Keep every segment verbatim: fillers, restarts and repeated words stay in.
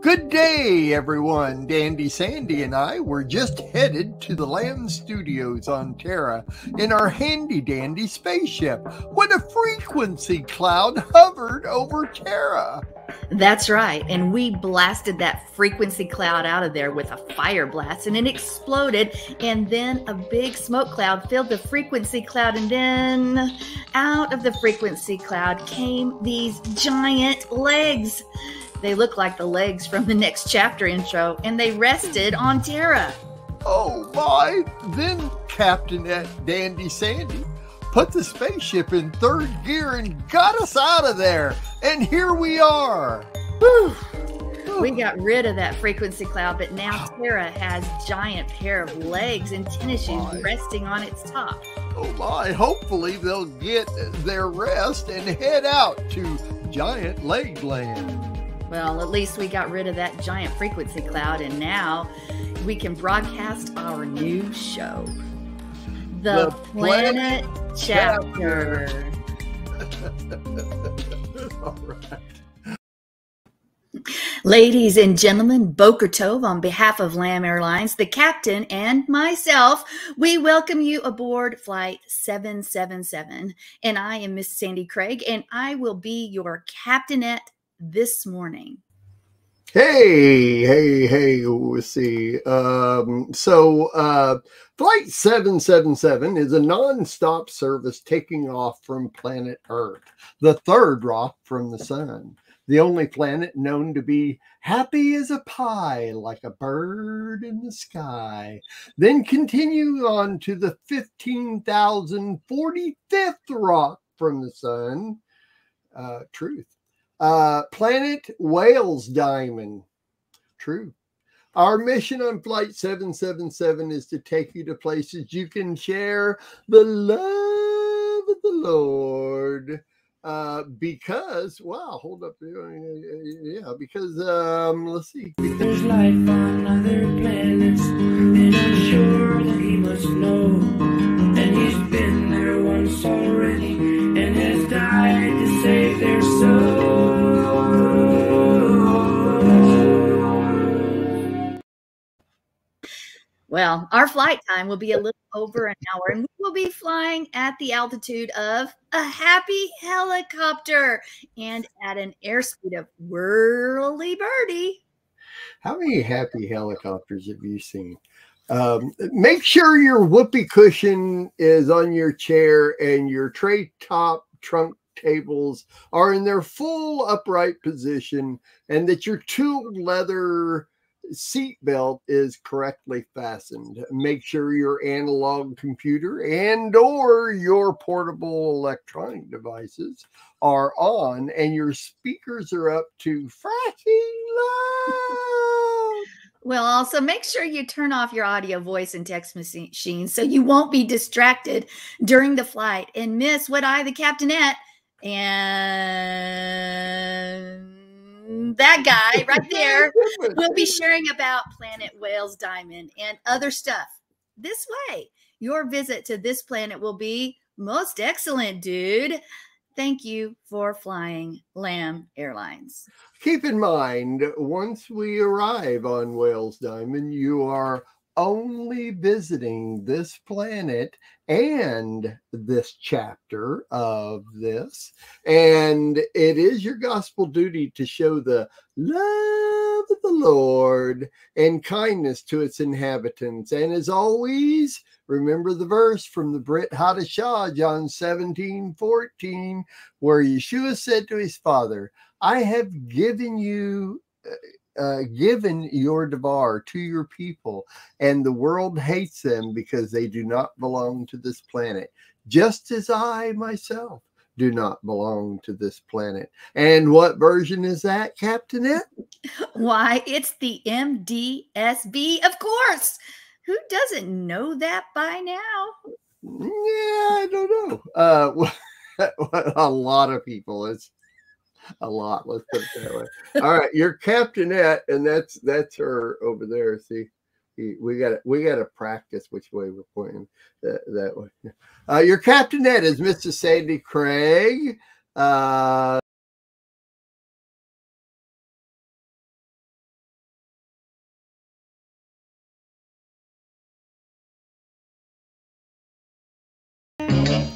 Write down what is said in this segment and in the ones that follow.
Good day, everyone. Dandy Sandy and I were just headed to the Land Studios on Terra in our handy-dandy spaceship when a frequency cloud hovered over Terra. That's right, and we blasted that frequency cloud out of there with a fire blast, and it exploded, and then a big smoke cloud filled the frequency cloud, and then out of the frequency cloud came these giant legs. They look like the legs from the next chapter intro, and they rested on Terra. Oh my! Then Captainette Dandy Sandy put the spaceship in third gear and got us out of there. And here we are. Whew. We got rid of that frequency cloud, but now Terra has giant pair of legs and tennis shoes my. resting on its top. Oh my, hopefully they'll get their rest and head out to Giant Leg Land. Well, at least we got rid of that giant frequency cloud, and now we can broadcast our new show, The, the Planet, Planet Chapter. All right. Ladies and gentlemen, Boker Tov, on behalf of Lamb Airlines, the captain, and myself, we welcome you aboard Flight seven seven seven. And I am Miss Sandi Craig, and I will be your captainette this morning. Hey, hey, hey, we'll see. Um, so uh, Flight seven seven seven is a non-stop service taking off from planet Earth, the third rock from the sun, the only planet known to be happy as a pie, like a bird in the sky. Then continue on to the fifteen thousand forty-fifth rock from the sun, uh, truth. Uh, planet Whales Diamond. True. Our mission on Flight seven seven seven is to take you to places you can share the love of the Lord. Uh, because, wow, hold up. Yeah, because, um, let's see. There's life on other planets, and I'm sure that he must know. And he's been there once already, and has died to save their souls. Well, our flight time will be a little over an hour, and we will be flying at the altitude of a happy helicopter and at an airspeed of whirly birdie. How many happy helicopters have you seen? Um, make sure your whoopee cushion is on your chair and your tray top trunk tables are in their full upright position, and that your tooled leather seat belt is correctly fastened. Make sure your analog computer and or your portable electronic devices are on and your speakers are up to fracking loud. Well, also make sure you turn off your audio, voice, and text machines so you won't be distracted during the flight and miss what I, the captainette, and that guy right there will be sharing about Planet Whales Diamond and other stuff. This way, your visit to this planet will be most excellent, dude. Thank you for flying Lamb Airlines. Keep in mind, once we arrive on Whales Diamond, you are only visiting this planet and this chapter of this, and it is your gospel duty to show the love of the Lord and kindness to its inhabitants. And as always, remember the verse from the Brit Hadashah, John seventeen fourteen, where Yeshua said to his Father, I have given you uh, Uh, given your devar to your people, and the world hates them because they do not belong to this planet, just as I myself do not belong to this planet. And what version is that, Captainette? Why, it's the M D S B, of course. Who doesn't know that by now? Yeah, I don't know. Uh, a lot of people. It's a lot, let's put it that way. All right, your captainette, and that's that's her over there. See, we got we got to practice which way we're pointing that, that way. Uh, your captainette is Missus Sandi Craig. Uh,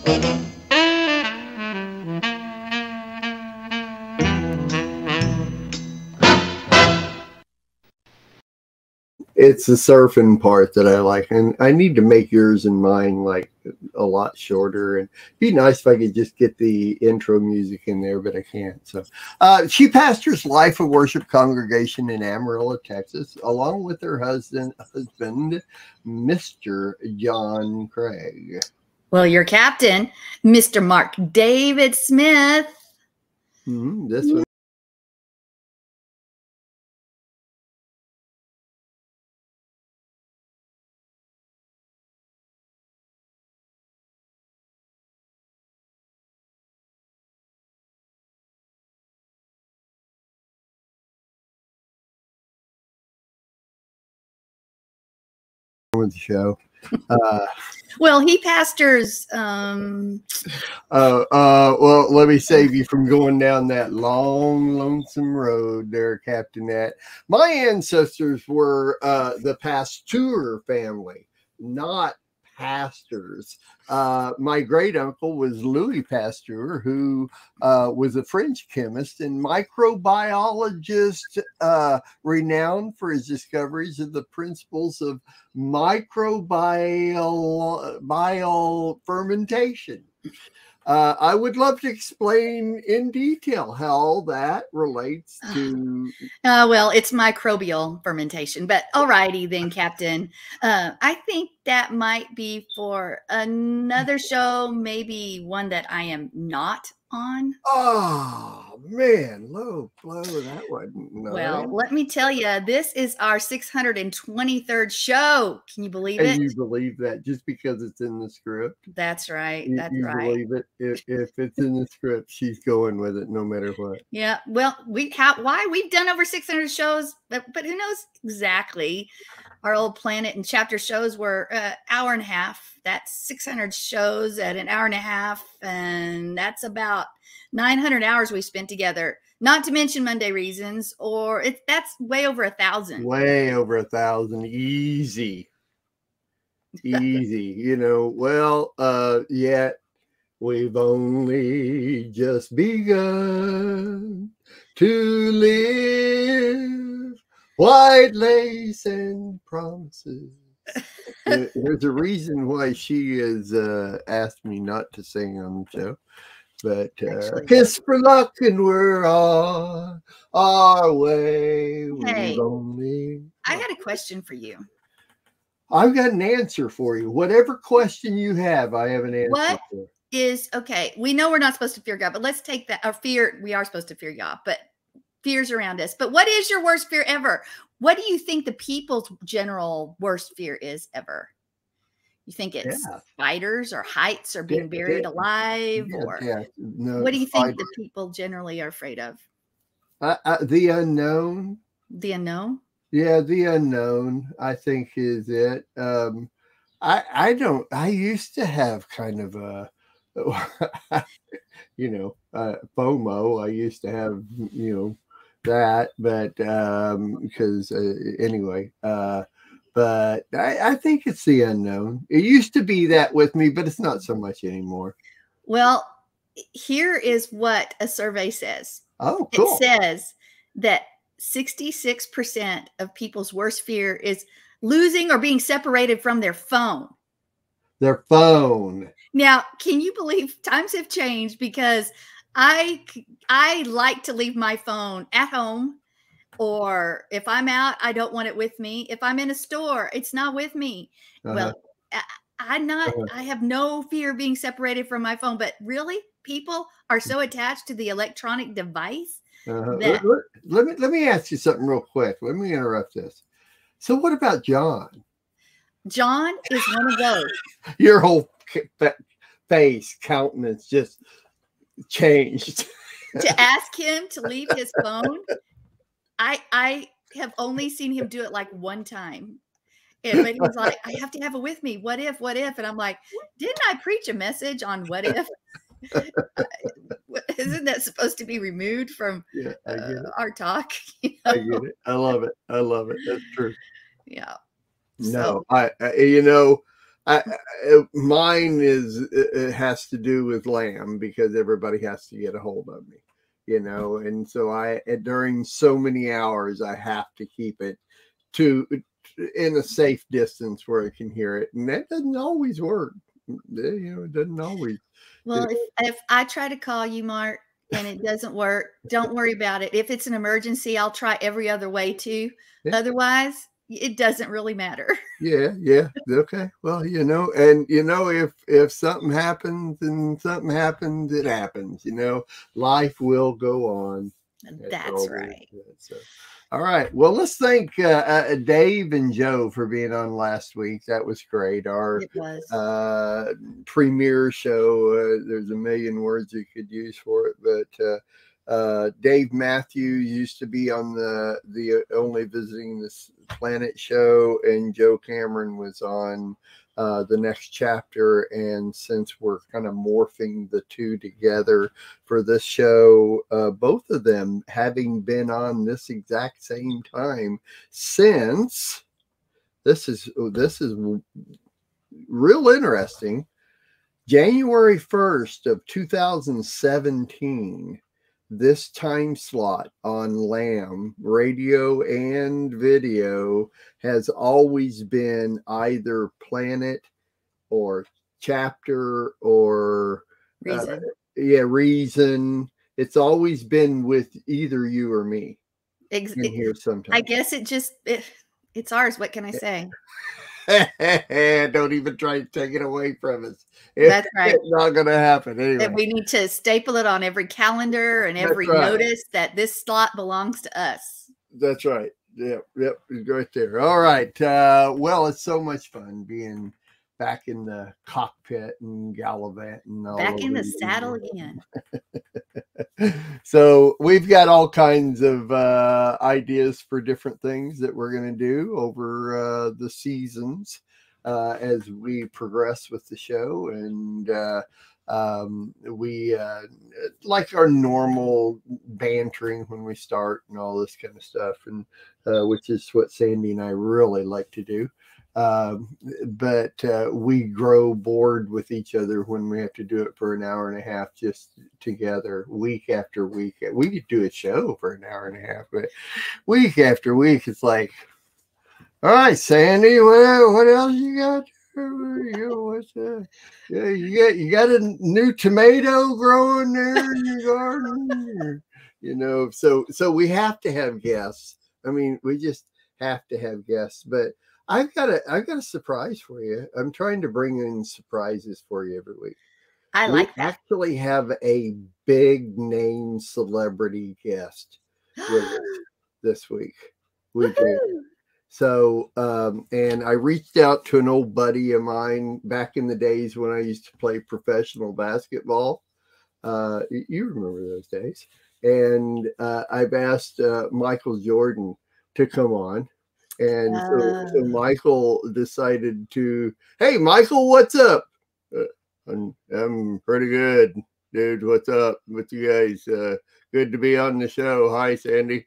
It's the surfing part that I like, and I need to make yours and mine like a lot shorter. And it'd be nice if I could just get the intro music in there, but I can't. So uh, she pastors Life of Worship congregation in Amarillo, Texas, along with her husband, husband, Mister John Craig. Well, your captain, Mister Mark David Smith. Mm-hmm. This one. With the show. Uh, well, he pastors. Um... Uh, uh, well, let me save you from going down that long, lonesome road there, captainette. My ancestors were uh, the Pasteur family, not pastors. Uh, my great uncle was Louis Pasteur, who uh, was a French chemist and microbiologist, uh, renowned for his discoveries of the principles of microbial bio fermentation. Uh, I would love to explain in detail how that relates to. Uh, well, it's microbial fermentation, but alrighty then, Captain. Uh, I think that might be for another show, maybe one that I am not on. Oh man, low blow, that wasn't nice. Well, let me tell you, this is our six hundred twenty-third show. Can you believe and it? And you believe that just because it's in the script? That's right. You, That's you right. believe it. If, if it's in the script, she's going with it no matter what. Yeah. Well, we have why we've done over six hundred shows, but but who knows exactly? Our old Planet and Chapter shows were an hour and a half. That's six hundred shows at an hour and a half. And that's about nine hundred hours we spent together. Not to mention Monday Reasons, or it's that's way over a thousand. Way over a thousand. Easy. Easy. You know, well, uh, yet we've only just begun to live. White lace and promises. There's a reason why she has uh, asked me not to sing on the show. But uh, kiss for luck, and we're on our way. Hey, We've only... I got a question for you. I've got an answer for you. Whatever question you have, I have an answer what for. Is okay. We know we're not supposed to fear God, but let's take that. Our fear, we are supposed to fear God, but fears around us. But what is your worst fear ever? What do you think the people's general worst fear is ever? You think it's yeah. spiders or heights or being yeah, buried yeah. alive? Yeah, or yeah. No, what do you spiders. think the people generally are afraid of? Uh, uh, the unknown. The unknown? Yeah, the unknown, I think, is it. Um, I I don't, I used to have kind of a, you know, uh, FOMO. I used to have, you know, that, but um, because uh, anyway, uh, but I, I think it's the unknown. It used to be that with me, but it's not so much anymore. Well, here is what a survey says. Oh, cool. It says that sixty-six percent of people's worst fear is losing or being separated from their phone. Their phone. Now, can you believe times have changed? Because I, I like to leave my phone at home, or if I'm out, I don't want it with me. If I'm in a store, it's not with me. Uh-huh. Well, I, I'm not, uh-huh. I have no fear of being separated from my phone, but really people are so attached to the electronic device. Uh-huh. That, let, let me, let me ask you something real quick. Let me interrupt this. So what about John? John is one of those. Your whole face, countenance just changed. To ask him to leave his phone, I I have only seen him do it like one time. And but he was like, I have to have it with me. What if, what if? And I'm like, didn't I preach a message on what if? Isn't that supposed to be removed from yeah, uh, our talk? You know? I get it. I love it. I love it. That's true. Yeah. No, so. I, I, you know, I, I, mine is it has to do with lamb because everybody has to get a hold of me, you know, and so I during so many hours I have to keep it to in a safe distance where I can hear it, and that doesn't always work. You know, it doesn't always. Well, if, if I try to call you, Mark, and it doesn't work, don't worry about it. If it's an emergency, I'll try every other way too. Yeah. Otherwise, it doesn't really matter. Yeah, yeah. Okay. Well, you know, and you know, if if something happens and something happens, it happens. You know, life will go on. That's right. So, all right. Well, let's thank uh, uh, Dave and Joe for being on last week. That was great. Our it was. uh, premiere show. Uh, there's a million words you could use for it, but. Uh, Uh, Dave Matthews used to be on the the Only Visiting This Planet show, and Joe Cameron was on uh, the Next Chapter. And since we're kind of morphing the two together for this show, uh, both of them having been on this exact same time since this is this is real interesting. January first of two thousand seventeen. This time slot on Lamb radio and video has always been either Planet or Chapter or Reason. Uh, yeah, Reason. It's always been with either you or me. Ex- in here sometimes. I guess it just it, it's ours. What can I say? Don't even try to take it away from us. That's right. It's not going to happen anyway. And we need to staple it on every calendar and every right. notice that this slot belongs to us. That's right. Yep, yep, right there. All right. Uh, well, it's so much fun being back in the cockpit and gallivanting. All back in the saddle again. So we've got all kinds of uh, ideas for different things that we're going to do over uh, the seasons uh, as we progress with the show. And uh, um, we uh, like our normal bantering when we start and all this kind of stuff, and uh, which is what Sandi and I really like to do. Um, but uh, we grow bored with each other when we have to do it for an hour and a half just together, week after week. We could do a show for an hour and a half, but week after week, it's like, all right, Sandi, what what else you got? You know, what's uh, yeah, you got you got a new tomato growing there in your garden, or, you know. So so we have to have guests. I mean, we just have to have guests, but. I've got a I've got a surprise for you. I'm trying to bring in surprises for you every week. I like we that. actually have a big name celebrity guest with us this week. We do. So, um, and I reached out to an old buddy of mine back in the days when I used to play professional basketball. Uh, you remember those days. And uh, I've asked uh, Michael Jordan to come on. And so, uh, so Michael decided to, hey, Michael, what's up? Uh, I'm, I'm pretty good, dude. What's up with you guys? Uh, good to be on the show. Hi, Sandi.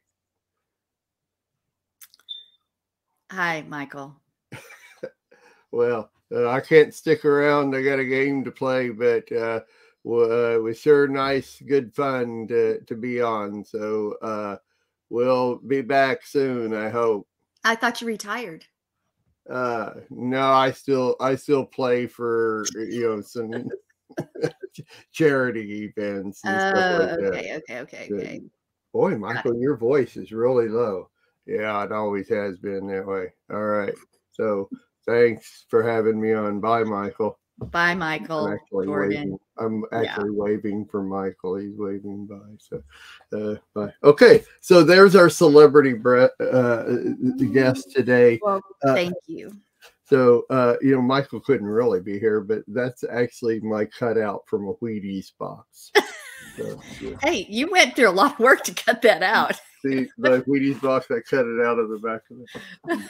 Hi, Michael. Well, uh, I can't stick around. I got a game to play, but uh, well, uh, it was sure nice, good fun to, to be on. So uh, we'll be back soon, I hope. I thought you retired. Uh, no, I still, I still play for, you know, some charity events. And oh, stuff like okay, that. okay, okay, But, okay. boy, Michael, your voice is really low. Yeah, it always has been that way. All right. So thanks for having me on. Bye, Michael. Bye, Michael. I'm actually Jordan. waving. I'm actually yeah. waving for Michael. He's waving by. So, uh, bye. Okay. So there's our celebrity bre- uh, guest today. Well, thank uh, you. So, uh, you know, Michael couldn't really be here, but that's actually my cutout from a Wheaties box. So, yeah. Hey, you went through a lot of work to cut that out. See, the Wheaties box, I cut it out of the back of it.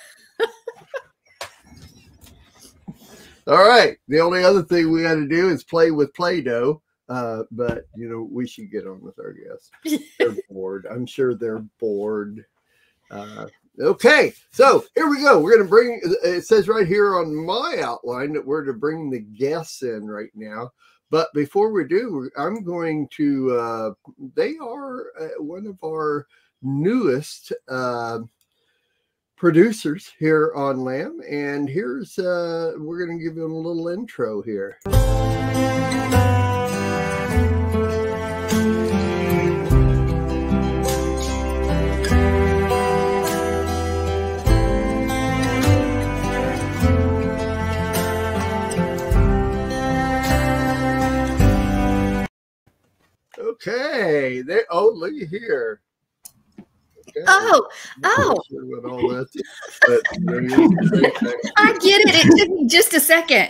All right. The only other thing we got to do is play with Play-Doh. Uh, but, you know, we should get on with our guests. They're bored. I'm sure they're bored. Uh, Okay, so here we go. We're going to bring, it says right here on my outline that we're to bring the guests in right now. But before we do, I'm going to, uh, they are uh, one of our newest uh, producers here on Lamb. And here's, uh, we're going to give them a little intro here. Okay, there. Oh, look at here. Okay. Oh, oh. Sure what all that is, but there you go. I get it. It took me just a second.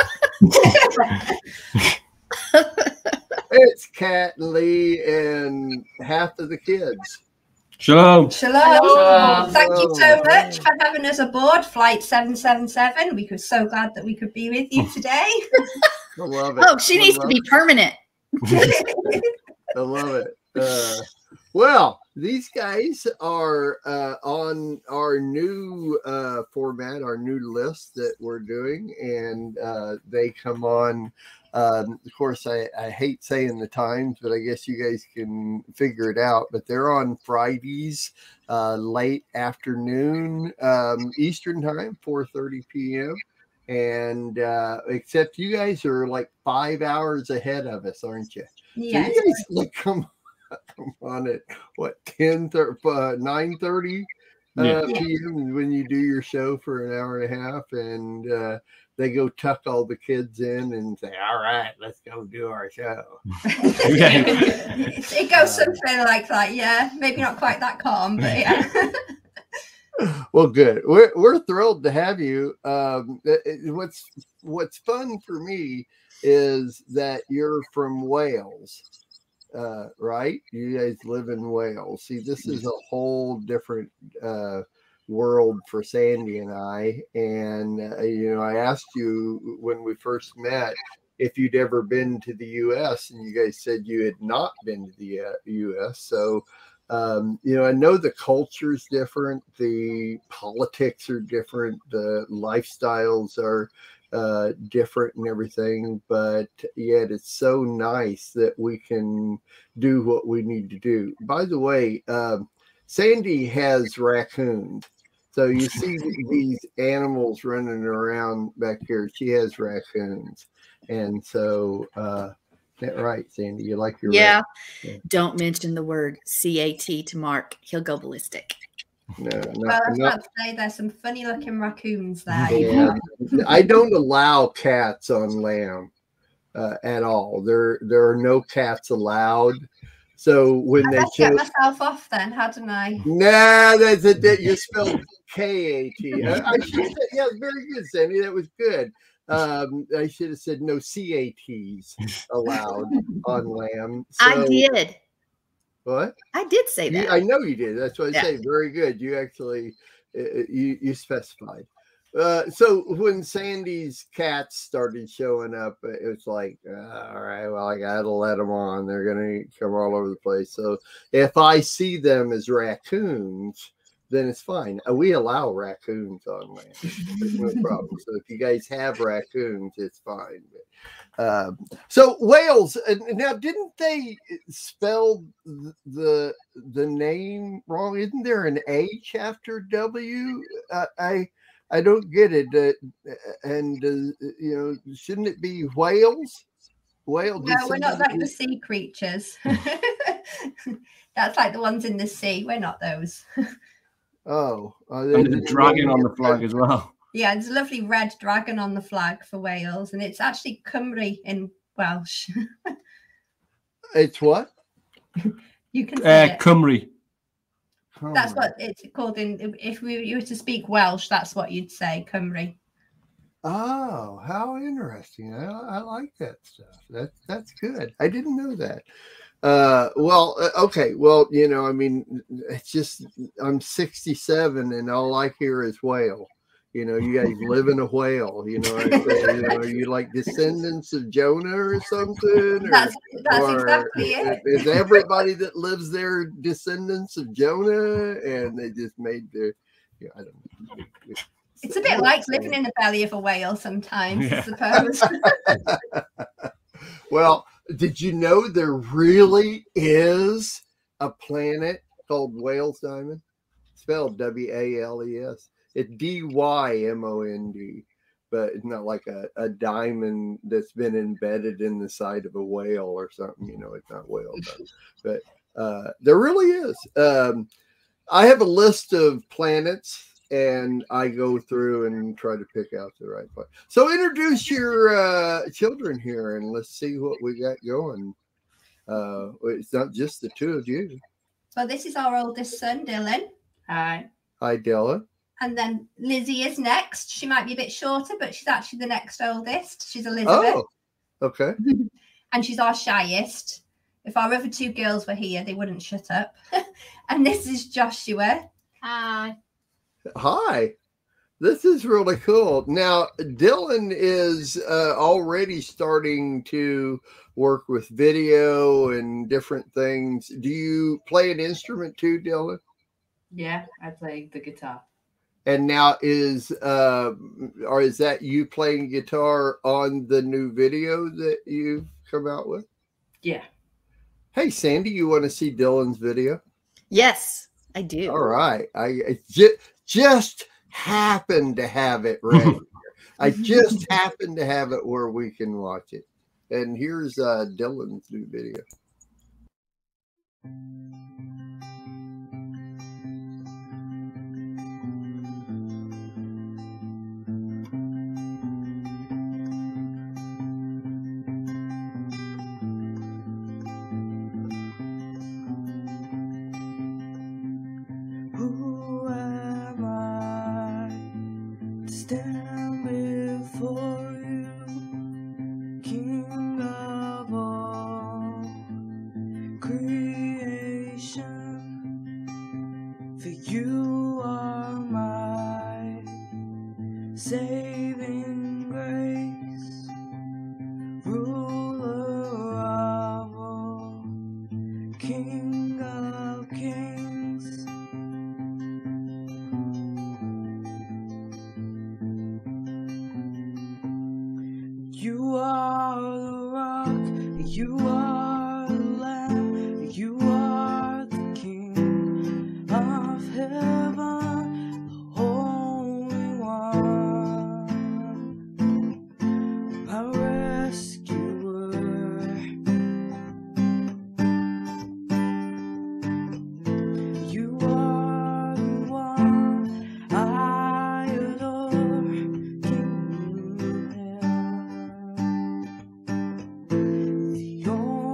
It's Kat and Leigh and half of the kids. Shalom. Shalom. Shalom. Thank you so much for having us aboard Flight seven seven seven. We were so glad that we could be with you today. I love it. Oh, she I needs to be it. permanent. I love it. Uh, well, these guys are uh, on our new uh, format, our new list that we're doing, and uh, they come on. Um, of course, I, I hate saying the times, but I guess you guys can figure it out. But they're on Fridays, uh, late afternoon, um, Eastern time, four thirty p.m. And uh, except you guys are like five hours ahead of us, aren't you? Yes. So you guys like come, come on at what ten thirty, uh, nine thirty uh, Yeah. p m when you do your show for an hour and a half, and uh, they go tuck all the kids in and say, "All right, let's go do our show." It goes something like that, yeah. Maybe not quite that calm, but yeah. Well, good. We're we're thrilled to have you. Um, it, what's what's fun for me is that you're from Wales, uh, right? You guys live in Wales. See, this is a whole different uh, world for Sandi and I. And uh, you know, I asked you when we first met if you'd ever been to the U S, and you guys said you had not been to the uh, U S. So. Um, you know, I know the culture's different, the politics are different, the lifestyles are uh, different and everything, but yet it's so nice that we can do what we need to do. By the way, um, Sandi has raccoons. So you see these animals running around back here. She has raccoons. And so, uh, that right, Sandi? You like your Yeah. yeah. Don't mention the word C A T to Mark. He'll go ballistic. No, Well, not, I was not, about to say there's some funny looking raccoons there. yeah. I don't allow cats on Lamb uh, at all. There, there are no cats allowed. So when I they better get show, myself off then, hadn't I? nah, that's it. That you spelled K A T. I, I should have said, yeah, very good, Sandi. That was good. Um, I should have said no C A Ts allowed on Lamb. So, I did. What? I did say You, that. I know you did. That's what I Yeah. say. Very good. You actually uh, you you specified. Uh, so when Sandi's cats started showing up, it was like, uh, all right, well, I gotta let them on. They're gonna come all over the place. So if I see them as raccoons, then it's fine. Uh, we allow raccoons on Land. There's no problem. So if you guys have raccoons, it's fine. But, uh, so Wales. Uh, now, didn't they spell the the name wrong? Isn't there an H after W? Uh, I I don't get it. Uh, and uh, you know, shouldn't it be Wales? Whale? No, we're not like the sea creatures. That's like the ones in the sea. We're not those. Oh, uh, And there's a dragon on the flag as well. Yeah, there's a lovely red dragon on the flag for Wales, and it's actually Cymru in Welsh. It's what? You can say Uh, it. Cymru. That's what it's called in. If we you were to speak Welsh, that's what you'd say, Cymru. Oh, how interesting! I, I like that stuff. That's that's good. I didn't know that. Uh, well, uh, okay. Well, you know, I mean, it's just I'm sixty-seven, and all I hear is whale. You know, you guys live in a whale. You know, I say, you know, are you like descendants of Jonah or something? Or, That's that's or exactly it. is everybody that lives there descendants of Jonah? And they just made their, yeah, I don't know. It's a bit like living in the belly of a whale sometimes, Yeah. I suppose. Well, did you know there really is a planet called Whales Diamond? Spelled W A L E S. It's D Y M O N D, but it's not like a, a diamond that's been embedded in the side of a whale or something. You know, it's not whale diamond. But uh, there really is. Um, I have a list of planets, and I go through and try to pick out the right one. So introduce your uh, children here, and let's see what we got going. Uh, it's not just the two of you. Well, this is our oldest son, Dylan. Hi. Hi, Della. And then Lizzie is next. She might be a bit shorter, but she's actually the next oldest. She's Elizabeth. Oh, okay. And she's our shyest. If our other two girls were here, they wouldn't shut up. And this is Joshua. Hi. Hi. This is really cool. Now, Dylan is uh, already starting to work with video and different things. Do you play an instrument too, Dylan? Yeah, I play the guitar. And now is uh, or is that you playing guitar on the new video that you've come out with? Yeah. Hey, Sandi, you want to see Dylan's video? Yes, I do. All right. I, I just, just happened to have it ready. I just happened to have it where we can watch it. And here's uh, Dylan's new video. Who am I to stand before you, King of all creation? For you are my saving grace, ruler of all, King of kings. You are the rock, you are the lamb, you are the king of heaven, the holy one, my rescuer. You are the one I adore, King of heaven. The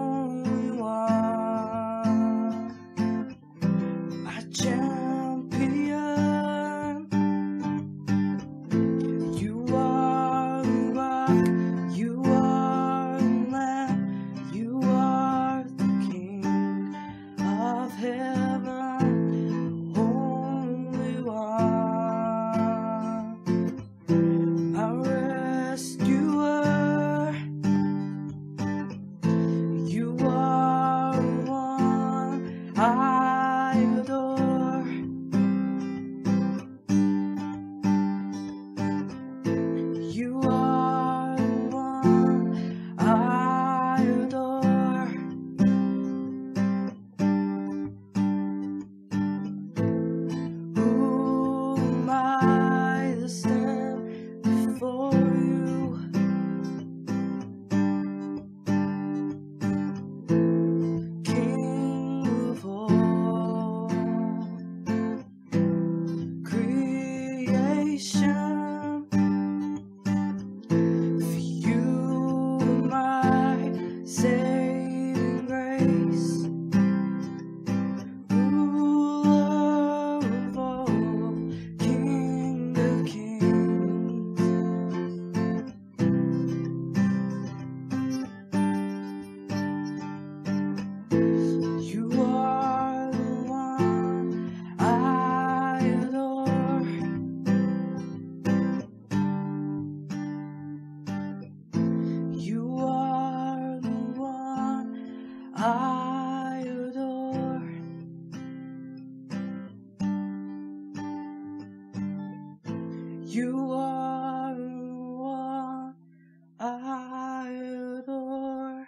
You are what I adore.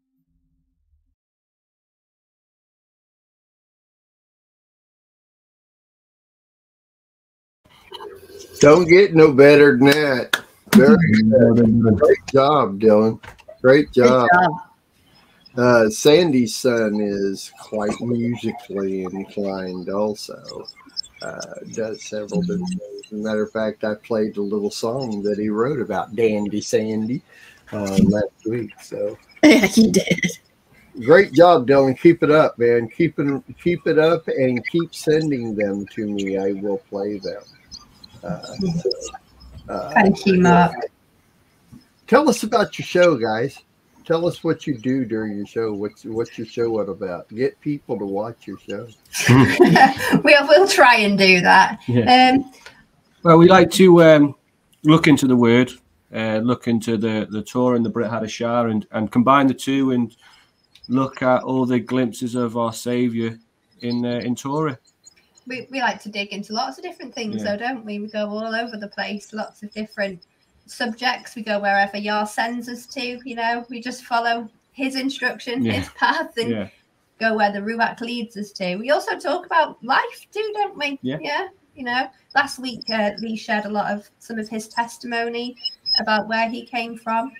Don't get no better than that. Very good. Great job, Dylan. Great job. Good job. Uh, Sandy's son is quite musically inclined also. Uh, does several different things. As a matter of fact, I played a little song that he wrote about Dandy Sandy uh, last week. So Yeah, you did. great job, Dylan. Keep it up, man. Keep it, keep it up and keep sending them to me. I will play them. Uh, so, uh, Thank you, Mark. Tell us about your show, guys. Tell us what you do during your show. What's what's your show all about? Get people to watch your show. we'll we'll try and do that. Yeah. Um, Well, we like to um, look into the Word, uh, look into the, the Torah and the Brit Hadashah, and, and combine the two and look at all the glimpses of our Saviour in uh, in Torah. we, we like to dig into lots of different things, Yeah. though, don't we? We go all over the place, lots of different subjects. We go wherever Yah sends us to, you know, we just follow his instruction, Yeah. his path, and Yeah, go where the Ruach leads us to. We also talk about life too, don't we? Yeah. Yeah. You know, last week uh, Leigh shared a lot of some of his testimony about where he came from,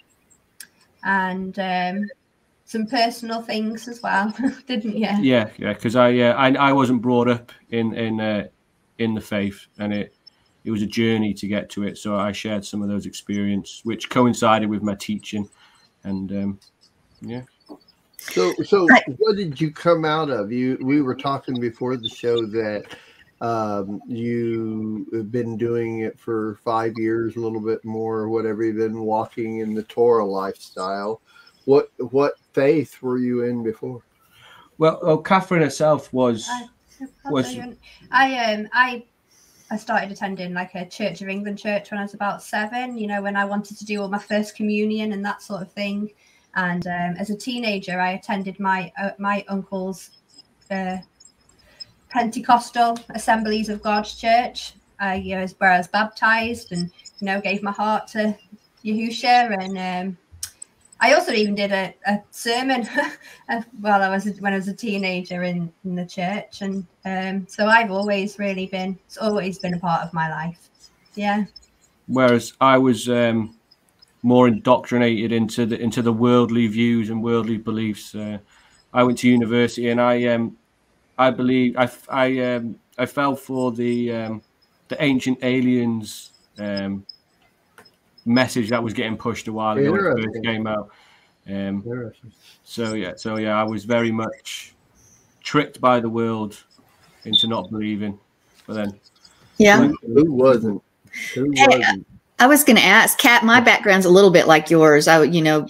and um, some personal things as well, didn't you? yeah, yeah. Because I, uh, I I wasn't brought up in in uh, in the faith, and it it was a journey to get to it. So I shared some of those experiences, which coincided with my teaching, and um, yeah. So, so what did you come out of? You, we were talking before the show that um, you have been doing it for five years, a little bit more, whatever. You've been walking in the Torah lifestyle. What, what faith were you in before? Well, well, Catherine herself was I, was I um I I started attending like a Church of England church when I was about seven. You know, when I wanted to do all my first communion and that sort of thing. And um, as a teenager, I attended my uh, my uncle's uh, Pentecostal Assemblies of God's Church. I you know, where I was baptized and you know gave my heart to Yahusha, and um, I also even did a, a sermon while I was when I was a teenager in, in the church, and um, so I've always really been it's always been a part of my life. Yeah. whereas I was um, more indoctrinated into the into the worldly views and worldly beliefs. Uh, I went to university, and I um I believe I I um I fell for the um the ancient aliens um message that was getting pushed a while ago when it first came out. Um, so yeah, so yeah, I was very much tricked by the world into not believing. But then, Yeah. Who wasn't? Who Hey, wasn't? I was going to ask, Kat, my background's a little bit like yours. I, you know,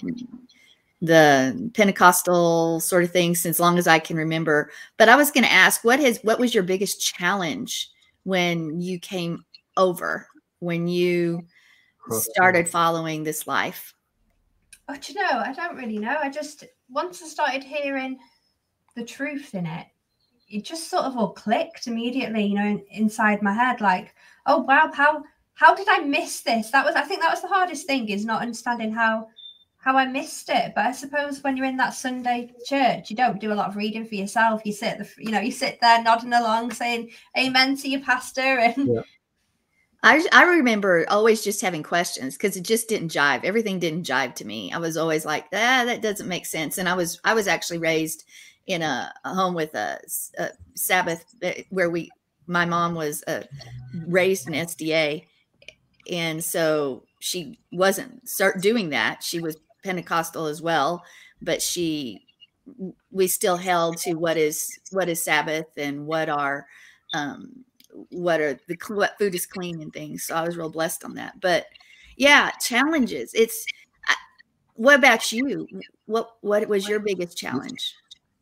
the Pentecostal sort of thing since long as I can remember. But I was going to ask, what has, what was your biggest challenge when you came over, when you started following this life? Oh, do you know, I don't really know. I just, once I started hearing the truth in it, it just sort of all clicked immediately, you know, in, inside my head. Like, oh, wow, how how did I miss this? That was, I think that was the hardest thing, is not understanding how how I missed it. But I suppose when you're in that Sunday church, you don't do a lot of reading for yourself. You sit, the, you know, you sit there nodding along, saying amen to your pastor. And Yeah. I, I remember always just having questions because it just didn't jive. Everything didn't jive to me. I was always like, ah, that doesn't make sense. And I was, I was actually raised in a, a home with a, a Sabbath where we, my mom was uh, raised in S D A. And so she wasn't start doing that. She was Pentecostal as well, but she, we still held to what is, what is Sabbath and what are, um, what are the what food is clean and things. So I was real blessed on that. But yeah, challenges. It's I, what about you? What what was your biggest challenge?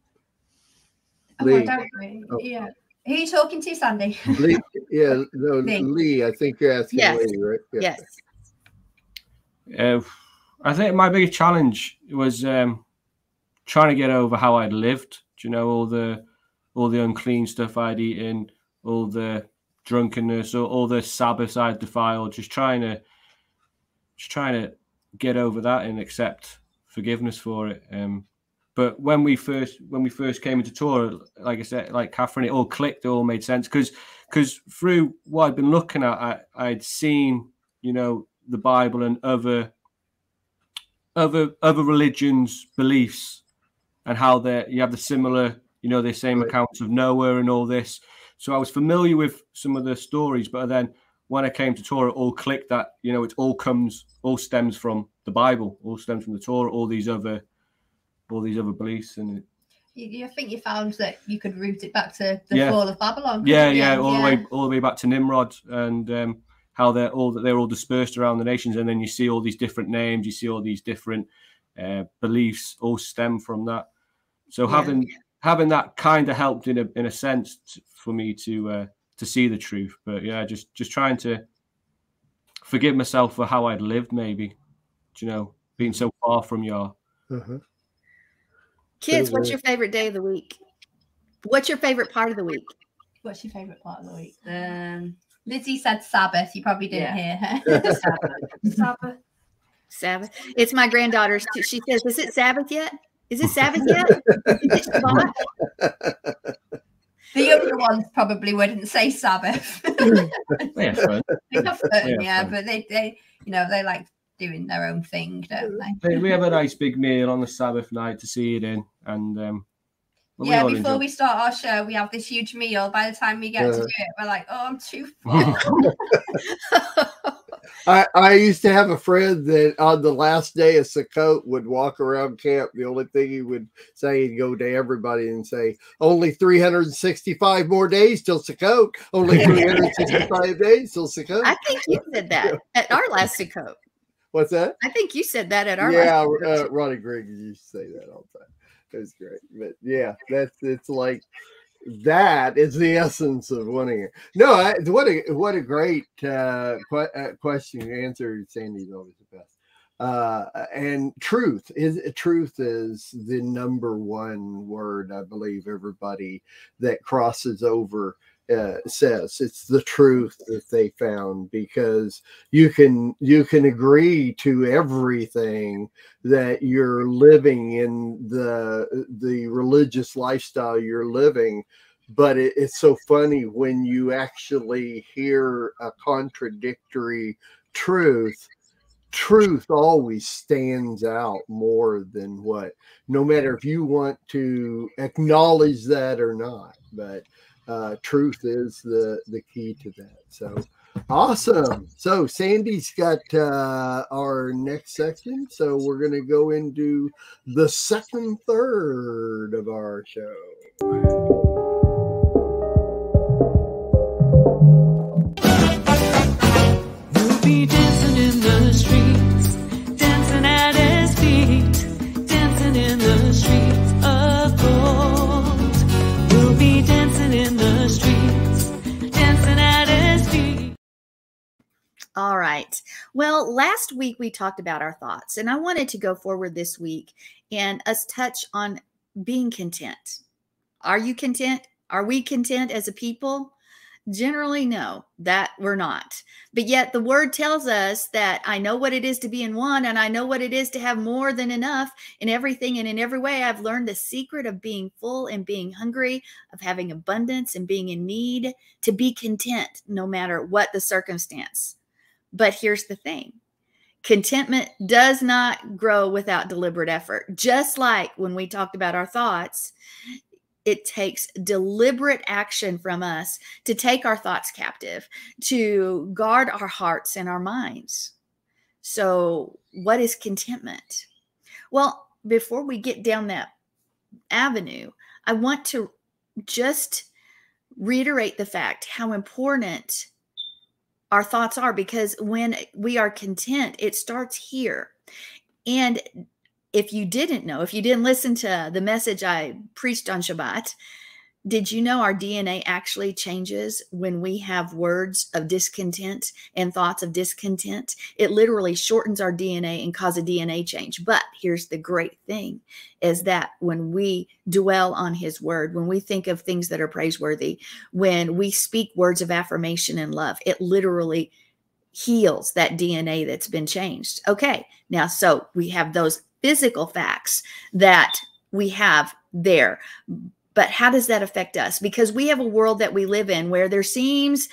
oh, Leigh. I don't really, Oh. yeah. Who are you talking to, Sandy? Leigh, yeah, no, Leigh. Leigh. I think you're asking Yes. Leigh, right? Yeah. Yes. uh, I think my biggest challenge was um, trying to get over how I'd lived. Do you know, all the all the unclean stuff I'd eaten, all the drunkenness or all the Sabbaths I'd defiled, just trying to just trying to get over that and accept forgiveness for it. Um, but when we first when we first came into Torah, like I said, like Catherine, it all clicked, it all made sense because because through what I'd been looking at, I, I'd seen, you know, the Bible and other other other religions' beliefs and how they you have the similar, you know, the same Right. accounts of Noah and all this. So I was familiar with some of the stories, but then when I came to Torah, it all clicked that, you know, it all comes, all stems from the Bible, all stems from the Torah, all these other, all these other beliefs. And You, you think you found that you could root it back to the Yeah. fall of Babylon? yeah, couldn't you? yeah, all the way, all the way back to Nimrod and um, how they're all they're all dispersed around the nations, and then you see all these different names, you see all these different uh, beliefs, all stem from that. So Yeah. having having that kind of helped in a in a sense t- for me to uh, to see the truth. But yeah, just just trying to forgive myself for how I'd lived, maybe, you know, being so far from your. Uh-huh. Kids, So what's the- your favorite day of the week? What's your favorite part of the week? What's your favourite part of the week? Um, Lizzie said Sabbath. You probably didn't Yeah. hear her. Sabbath. Sabbath. Sabbath. It's my granddaughter's too. She says, "Is it Sabbath yet? Is it Sabbath yet? Is it Shabbat?" The younger ones probably wouldn't say Sabbath. Yeah, fun. They have fun, Yeah, yeah, fun. but they, they, you know, they like doing their own thing, don't they? Hey, we have a nice big meal on the Sabbath night to see it in, and um, well, Yeah, we all before enjoy- we start our show, we have this huge meal. By the time we get to Uh. do it, we're like, oh, I'm too full. I, I used to have a friend that on the last day of Sukkot would walk around camp. The only thing he would say, he'd go to everybody and say, only three hundred sixty-five more days till Sukkot. Only three hundred sixty-five days till Sukkot. I think you said that at our last Sukkot. What's that? I think you said that at our Yeah, last Sukkot. uh, Ronnie Griggs used to say that all the time. It was great. But yeah, that's it's like that is the essence of wanting it. No, I, what a what a great uh, que- uh, question you answered. Sandy's always the best. Uh, and truth is truth is the number one word I believe everybody that crosses over uh, says. It's the truth that they found, because you can you can agree to everything that you're living in the the religious lifestyle you're living, but it, it's so funny when you actually hear a contradictory truth. Truth always stands out more than what, no matter if you want to acknowledge that or not, but uh, truth is the the key to that. So awesome. So Sandy's got uh, our next section. So we're going to go into the second third of our show. We'll be dancing in the streets, dancing at his feet, dancing in the streets of gold. We'll be dancing in the streets, dancing at his feet. All right. Well, last week we talked about our thoughts, and I wanted to go forward this week and us touch on being content. Are you content? Are we content as a people? Generally, no, that we're not. But yet the word tells us that I know what it is to be in want, and I know what it is to have more than enough in everything and in every way. I've learned the secret of being full and being hungry, of having abundance and being in need, to be content no matter what the circumstance. But here's the thing. Contentment does not grow without deliberate effort. Just like when we talked about our thoughts, it takes deliberate action from us to take our thoughts captive, to guard our hearts and our minds. So what is contentment? Well, before we get down that avenue, I want to just reiterate the fact how important our thoughts are, because when we are content, it starts here. And if you didn't know, if you didn't listen to the message I preached on Shabbat, Did you know our D N A actually changes when we have words of discontent and thoughts of discontent? It literally shortens our D N A and causes a D N A change. But here's the great thing is that when we dwell on his word, when we think of things that are praiseworthy, when we speak words of affirmation and love, it literally heals that D N A that's been changed. Okay, now, so we have those physical facts that we have there. But how does that affect us? Because we have a world that we live in where there seems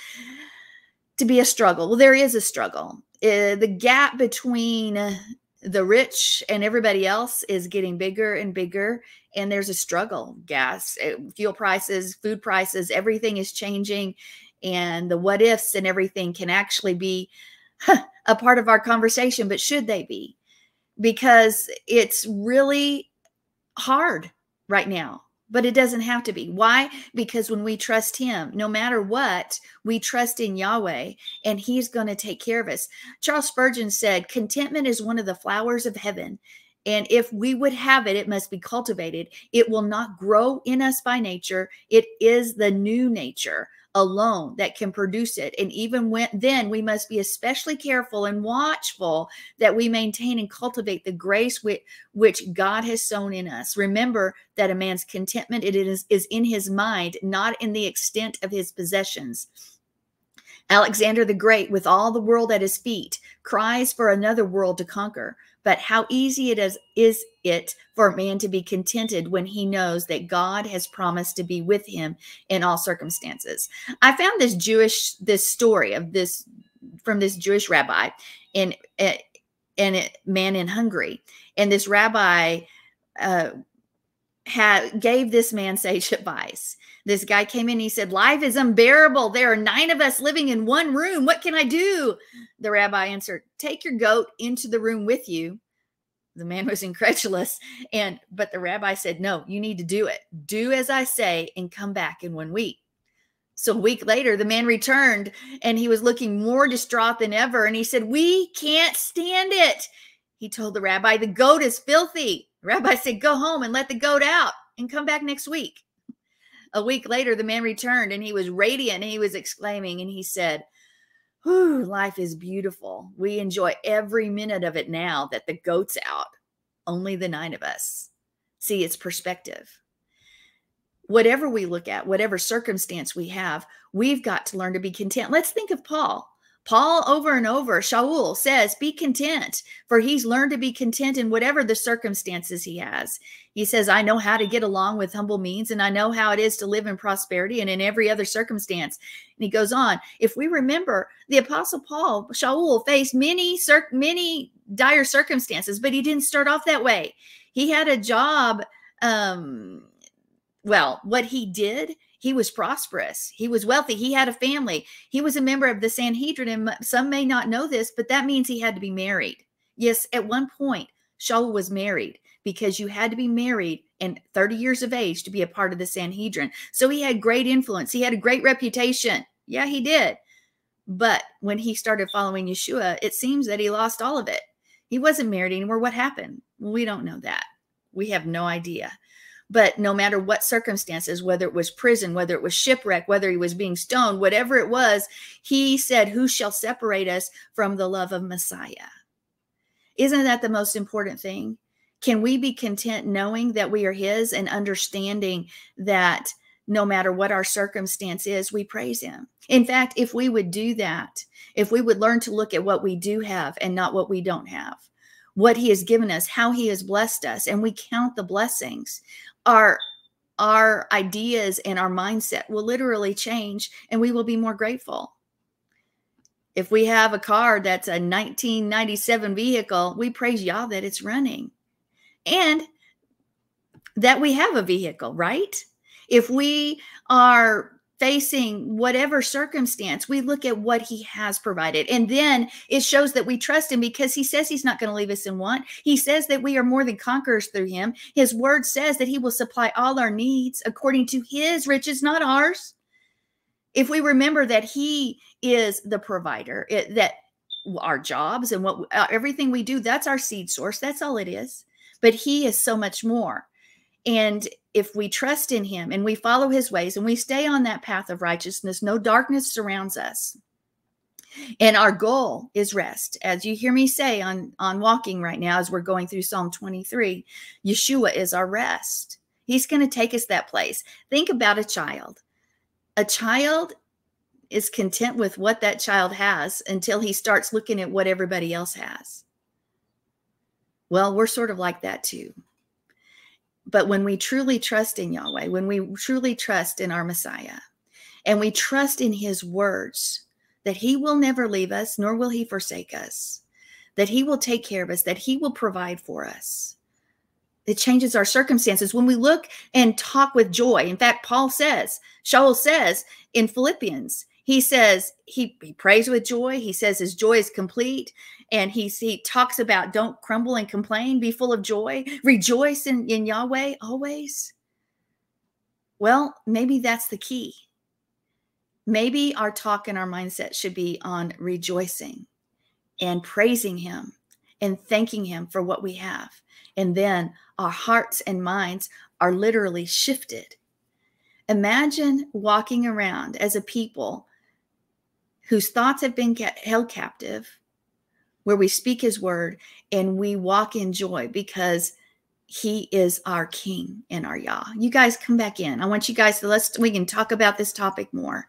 to be a struggle. Well, there is a struggle. Uh, the gap between the rich and everybody else is getting bigger and bigger. And there's a struggle. Gas, fuel prices, food prices, everything is changing. And the what ifs and everything can actually be huh, a part of our conversation. But should they be? Because it's really hard right now. But it doesn't have to be. Why? Because when we trust him, no matter what, we trust in Yahweh and he's going to take care of us. Charles Spurgeon said, contentment is one of the flowers of heaven. And if we would have it, it must be cultivated. It will not grow in us by nature. It is the new nature alone that can produce it. And even when then we must be especially careful and watchful that we maintain and cultivate the grace which, which God has sown in us. Remember that a man's contentment it is, is in his mind, not in the extent of his possessions. Alexander the Great, with all the world at his feet, cries for another world to conquer. But how easy it is, is it for a man to be contented when he knows that God has promised to be with him in all circumstances. I found this Jewish, this story of this from this Jewish rabbi in, in a man in Hungary. And this rabbi uh, had, gave this man sage advice. This guy came in and he said, life is unbearable. There are nine of us living in one room. What can I do? The rabbi answered, take your goat into the room with you. The man was incredulous. And, but the rabbi said, no, you need to do it. Do as I say and come back in one week. So a week later, the man returned and he was looking more distraught than ever. And he said, we can't stand it. He told the rabbi, the goat is filthy. The rabbi said, go home and let the goat out and come back next week. A week later, the man returned and he was radiant and he was exclaiming and he said, whew, life is beautiful. We enjoy every minute of it now that the goat's out. Only the nine of us. See, it's perspective. Whatever we look at, whatever circumstance we have, we've got to learn to be content. Let's think of Paul. Paul over and over, Shaul says, be content, for he's learned to be content in whatever the circumstances he has. He says, I know how to get along with humble means, and I know how it is to live in prosperity and in every other circumstance. And he goes on. If we remember, the Apostle Paul, Shaul, faced many, many dire circumstances, but he didn't start off that way. He had a job. Um, well, what he did, he was prosperous. He was wealthy. He had a family. He was a member of the Sanhedrin. And some may not know this, but that means he had to be married. Yes, at one point, Shaul was married because you had to be married and thirty years of age to be a part of the Sanhedrin. So he had great influence. He had a great reputation. Yeah, he did. But when he started following Yeshua, it seems that he lost all of it. He wasn't married anymore. What happened? Well, we don't know that. We have no idea. But no matter what circumstances, whether it was prison, whether it was shipwreck, whether he was being stoned, whatever it was, he said, who shall separate us from the love of Messiah? Isn't that the most important thing? Can we be content knowing that we are his and understanding that no matter what our circumstance is, we praise him? In fact, if we would do that, if we would learn to look at what we do have and not what we don't have, what he has given us, how he has blessed us, and we count the blessings, our, our ideas and our mindset will literally change and we will be more grateful. If we have a car that's a nineteen ninety-seven vehicle, we praise Yah that it's running and that we have a vehicle, right? If we are facing whatever circumstance, we look at what he has provided. And then it shows that we trust him because he says he's not going to leave us in want. He says that we are more than conquerors through him. His word says that he will supply all our needs according to his riches, not ours. If we remember that he is the provider, it, that our jobs and what uh, everything we do, that's our seed source. That's all it is. But he is so much more. And if we trust in him and we follow his ways and we stay on that path of righteousness, no darkness surrounds us. And our goal is rest. As you hear me say on, on walking right now, as we're going through Psalm twenty-three, Yeshua is our rest. He's going to take us that place. Think about a child. A child is content with what that child has until he starts looking at what everybody else has. Well, we're sort of like that too. But when we truly trust in Yahweh, when we truly trust in our Messiah, and we trust in his words, that he will never leave us, nor will he forsake us, that he will take care of us, that he will provide for us, it changes our circumstances. When we look and talk with joy, in fact, Paul says, Shaul says in Philippians, he says he, he prays with joy. He says his joy is complete. And he, he talks about don't crumble and complain, be full of joy, rejoice in, in Yahweh always. Well, maybe that's the key. Maybe our talk and our mindset should be on rejoicing and praising him and thanking him for what we have. And then our hearts and minds are literally shifted. Imagine walking around as a people whose thoughts have been held captive, where we speak his word and we walk in joy because he is our King and our Yah. You guys come back in. I want you guys to, let's, we can talk about this topic more.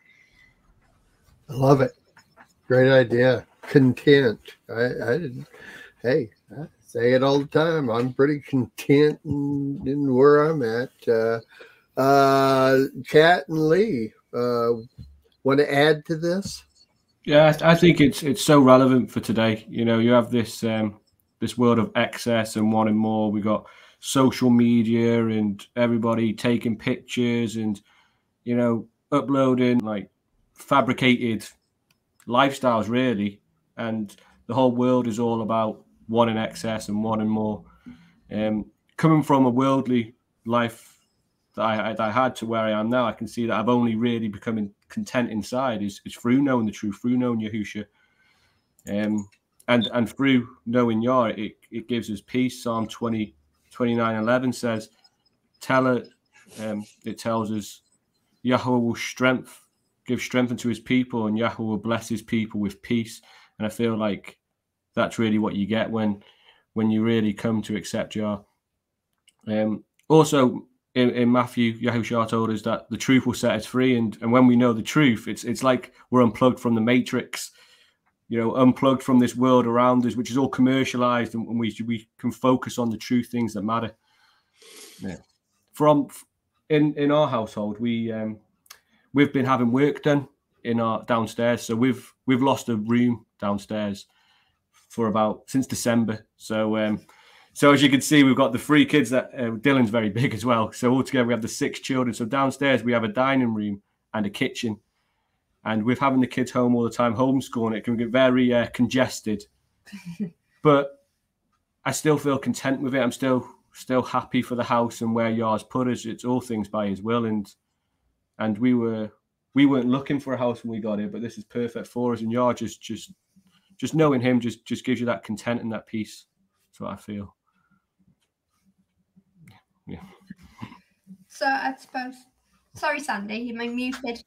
I love it. Great idea. Content. I, I didn't, hey, I say it all the time. I'm pretty content in, in where I'm at. Uh, uh, Kat and Leigh, uh, want to add to this? Yeah, I think it's it's so relevant for today. You know, you have this um, this world of excess and wanting more. We got social media and everybody taking pictures and, you know, uploading like fabricated lifestyles, really. And the whole world is all about wanting excess and wanting more. Um, coming from a worldly life that I, that I had to where I am now, I can see that I've only really becoming content inside is, is through knowing the truth, through knowing Yahusha. Um, and, and through knowing Yah, it, it gives us peace. Psalm twenty, twenty-nine, eleven says, tell it, um, it tells us, Yahweh will strength, give strength unto his people, and Yahweh will bless his people with peace. And I feel like that's really what you get when when you really come to accept Yah. Um, also, in, in Matthew, Yahushua told us that the truth will set us free. And, and when we know the truth, it's it's like we're unplugged from the matrix, you know, unplugged from this world around us, which is all commercialized, and, and we we can focus on the true things that matter. Yeah. From in in our household, we um, we've been having work done in our downstairs, so we've we've lost a room downstairs for about since December. So um, so as you can see, we've got the three kids. That uh, Dylan's very big as well. So altogether, we have the six children. So downstairs, we have a dining room and a kitchen. And with having the kids home all the time, homeschooling, it can get very uh, congested. But I still feel content with it. I'm still still happy for the house and where Yah's put us. It's all things by his will. And and we were we weren't looking for a house when we got here, but this is perfect for us. And Yah just just just knowing him just just gives you that content and that peace. That's what I feel. Yeah. So I suppose, sorry, Sandi, you may muted.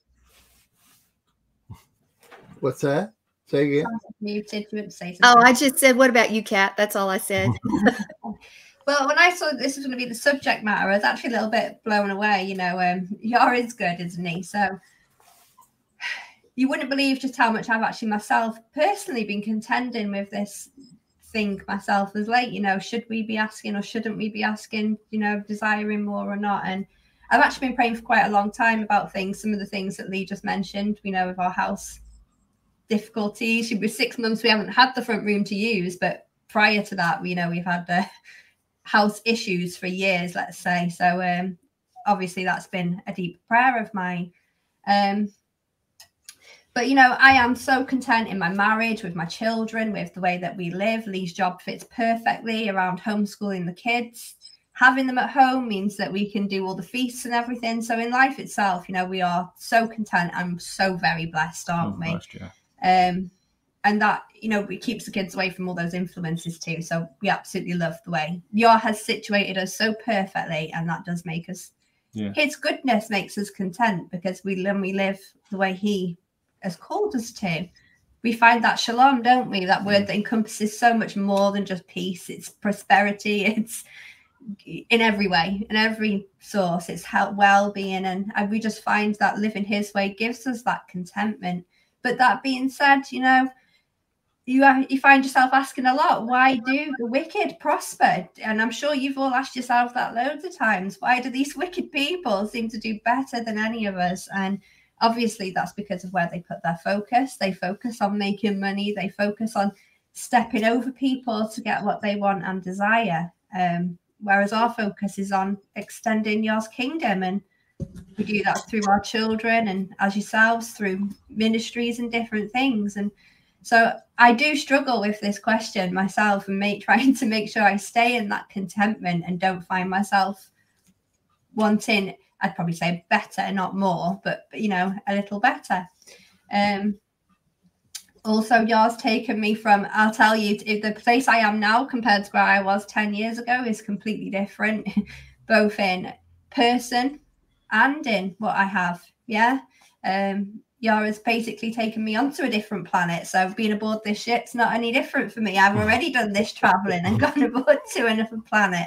What's that? Say again. Muted. You wouldn't say something. Oh, I just said, what about you, Kat? That's all I said. Well, when I saw this was going to be the subject matter, I was actually a little bit blown away. You know, um, Yah is good, isn't he? So you wouldn't believe just how much I've actually myself personally been contending with this thing myself as late. You know, should we be asking or shouldn't we be asking, you know, desiring more or not? And I've actually been praying for quite a long time about things, some of the things that Leigh just mentioned, you know, with our house difficulties. Should be six months we haven't had the front room to use, but prior to that, you know, we've had the house issues for years, let's say. So um, obviously that's been a deep prayer of mine. Um, But, you know, I am so content in my marriage, with my children, with the way that we live. Leigh's job fits perfectly around homeschooling the kids. Having them at home means that we can do all the feasts and everything. So in life itself, you know, we are so content and so very blessed, aren't Oh, we? blessed, yeah. Um, and that, you know, it keeps the kids away from all those influences too. So we absolutely love the way Yah has situated us so perfectly, and that does make us, Yeah. his goodness makes us content, because we, when we live the way he has called us to, we find that shalom, don't we? That word that encompasses so much more than just peace. It's prosperity. It's in every way, in every source. It's health, well-being, and, and we just find that living his way gives us that contentment. But that being said, you know, you are, you find yourself asking a lot, why do the wicked prosper? And I'm sure you've all asked yourself that loads of times. Why do these wicked people seem to do better than any of us? And obviously that's because of where they put their focus. They focus on making money. They focus on stepping over people to get what they want and desire. Um, whereas our focus is on extending Yah's kingdom. And we do that through our children and, as yourselves, through ministries and different things. And so I do struggle with this question myself, and make, trying to make sure I stay in that contentment and don't find myself wanting, I'd probably say better, not more, but, you know, a little better. Um, also, Yah's taken me from, I'll tell you, if the place I am now compared to where I was ten years ago is completely different, both in person and in what I have. Yeah. Um, Yah has basically taken me onto a different planet. So being aboard this ship's not any different for me. I've already done this traveling and gone aboard to another planet.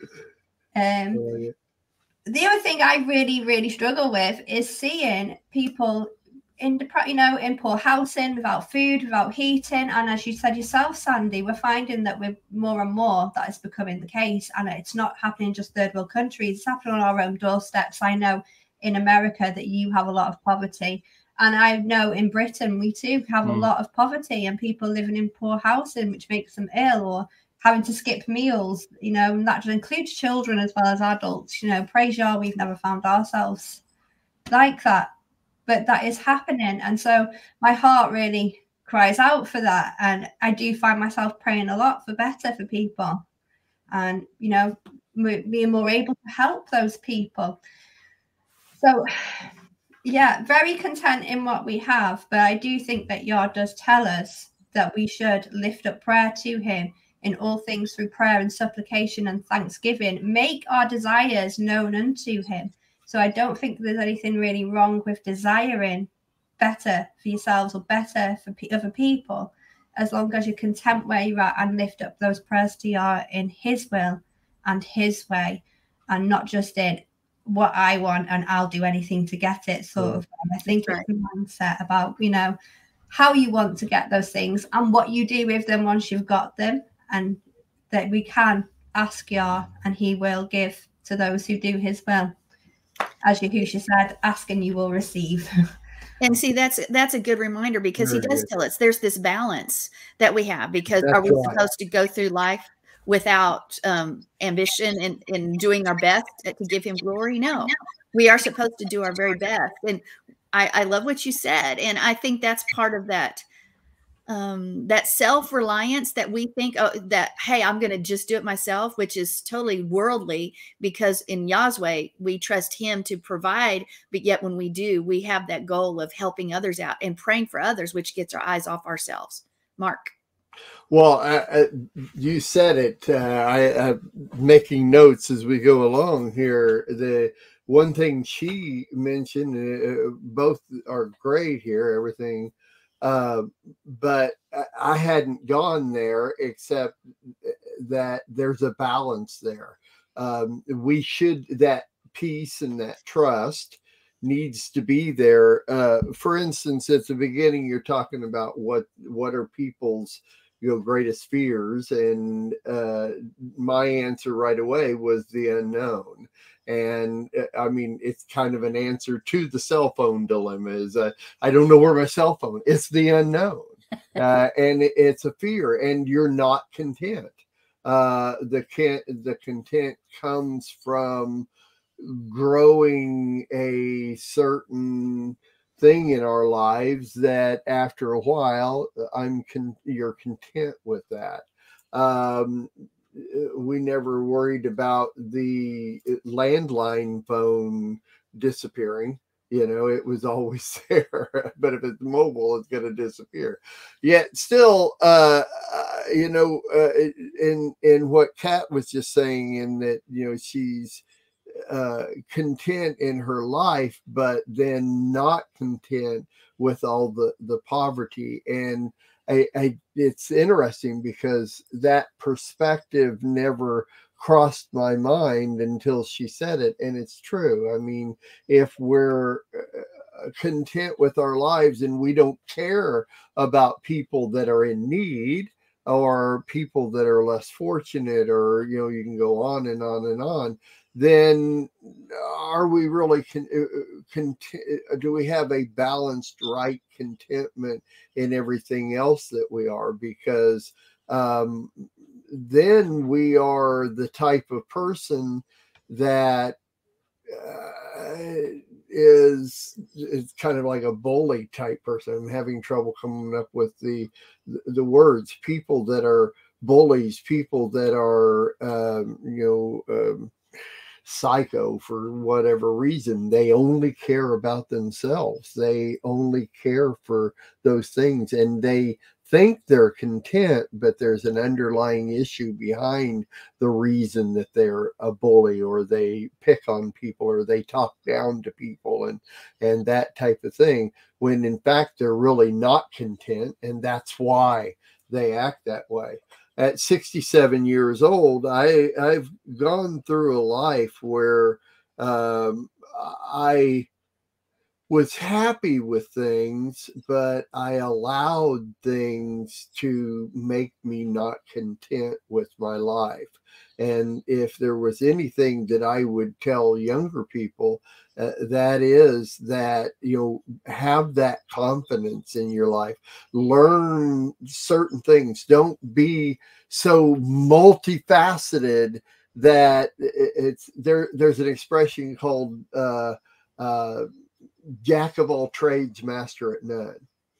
Um, Oh, yeah. the other thing I really, really struggle with is seeing people in, you know, in poor housing, without food, without heating. And as you said yourself, Sandi, we're finding that we're more and more that is becoming the case. And it's not happening in just third world countries. It's happening on our own doorsteps. I know in America that you have a lot of poverty. And I know in Britain, we too have mm. a lot of poverty and people living in poor housing, which makes them ill, or having to skip meals, you know, and that includes children as well as adults. You know, praise Yah, we've never found ourselves like that, but that is happening. And so my heart really cries out for that. And I do find myself praying a lot for better for people and, you know, being more able to help those people. So, yeah, very content in what we have. But I do think that Yah does tell us that we should lift up prayer to him in all things through prayer and supplication and thanksgiving. Make our desires known unto him. So I don't think there's anything really wrong with desiring better for yourselves or better for other people, as long as you're content where you're at and lift up those prayers to Yah in his will and his way, and not just in what I want and I'll do anything to get it sort yeah. of. I think right. it's the mindset about, you know, how you want to get those things and what you do with them once you've got them, and that we can ask Yah and he will give to those who do his will. As Yahusha said, ask and you will receive. And see, that's that's a good reminder, because Very he does good. tell us there's this balance that we have, because that's are we right. supposed to go through life without um, ambition and, and doing our best to give him glory? No, we are supposed to do our very best. And I, I love what you said. And I think that's part of that, um, that self-reliance that we think oh, that, hey, I'm going to just do it myself, which is totally worldly, because in Yah's way, we trust him to provide. But yet when we do, we have that goal of helping others out and praying for others, which gets our eyes off ourselves. Mark. Well, uh, you said it. Uh, I, I'm making notes as we go along here. The one thing she mentioned, uh, both are great here, everything. Uh, but I hadn't gone there, except that there's a balance there. Um, we should, that peace and that trust needs to be there. Uh, for instance, at the beginning, you're talking about what, what are people's, you know, greatest fears. And uh, my answer right away was the unknown. And I mean, it's kind of an answer to the cell phone dilemma is uh, I don't know where my cell phone is. It's the unknown. Uh, and it, it's a fear, and you're not content. Uh, the, can, the content comes from growing a certain thing in our lives that after a while, I'm con- you're content with that. Um, we never worried about the landline phone disappearing. You know, it was always there, but if it's mobile, it's going to disappear. Yet still, uh, uh, you know, uh, in in what Kat was just saying, in that, you know, she's uh, content in her life, but then not content with all the the poverty. And I, I it's interesting because that perspective never crossed my mind until she said it, and it's true. I mean, if we're uh, content with our lives and we don't care about people that are in need, or people that are less fortunate, or, you know, you can go on and on and on, then are we really con- con- do we have a balanced right contentment in everything else that we are? Because um, then we are the type of person that uh, is is kind of like a bully type person. I'm having trouble coming up with the the words. People that are bullies, people that are um, you know um, psycho for whatever reason. They only care about themselves. They only care for those things, and they think they're content, but there's an underlying issue behind the reason that they're a bully, or they pick on people, or they talk down to people, and and that type of thing, when in fact they're really not content, and that's why they act that way. At sixty-seven years old, I, I've gone through a life where um, I was happy with things, but I allowed things to make me not content with my life. And if there was anything that I would tell younger people, uh, that is that, you know, have that confidence in your life, learn certain things, don't be so multifaceted that it's there. There's an expression called, uh, uh, jack of all trades, master at none.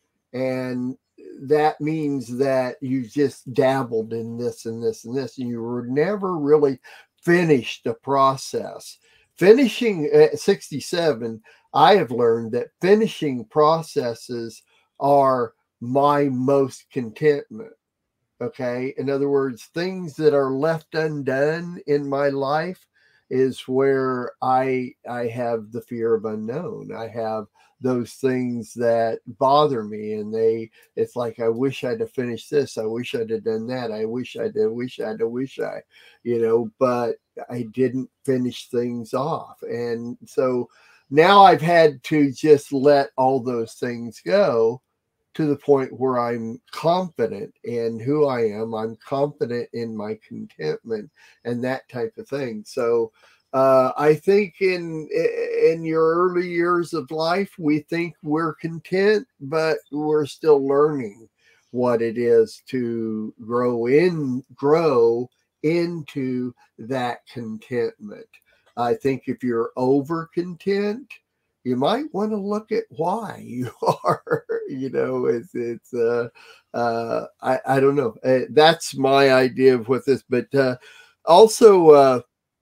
And that means that you just dabbled in this and this and this, and you were never really finished the process. Finishing at sixty-seven, I have learned that finishing processes are my most contentment. Okay. In other words, things that are left undone in my life is where I I have the fear of unknown. I have those things that bother me, and they it's like, I wish I'd have finished this. I wish I'd have done that. I wish I'd have wish I'd have wish I, you know, but I didn't finish things off. And so now I've had to just let all those things go, to the point where I'm confident in who I am. I'm confident in my contentment and that type of thing. So uh, I think in in your early years of life, we think we're content, but we're still learning what it is to grow in, grow into that contentment. I think if you're over content, you might want to look at why you are. You know, it's it's uh uh I I don't know. Uh, that's my idea of what this. But uh, also, uh,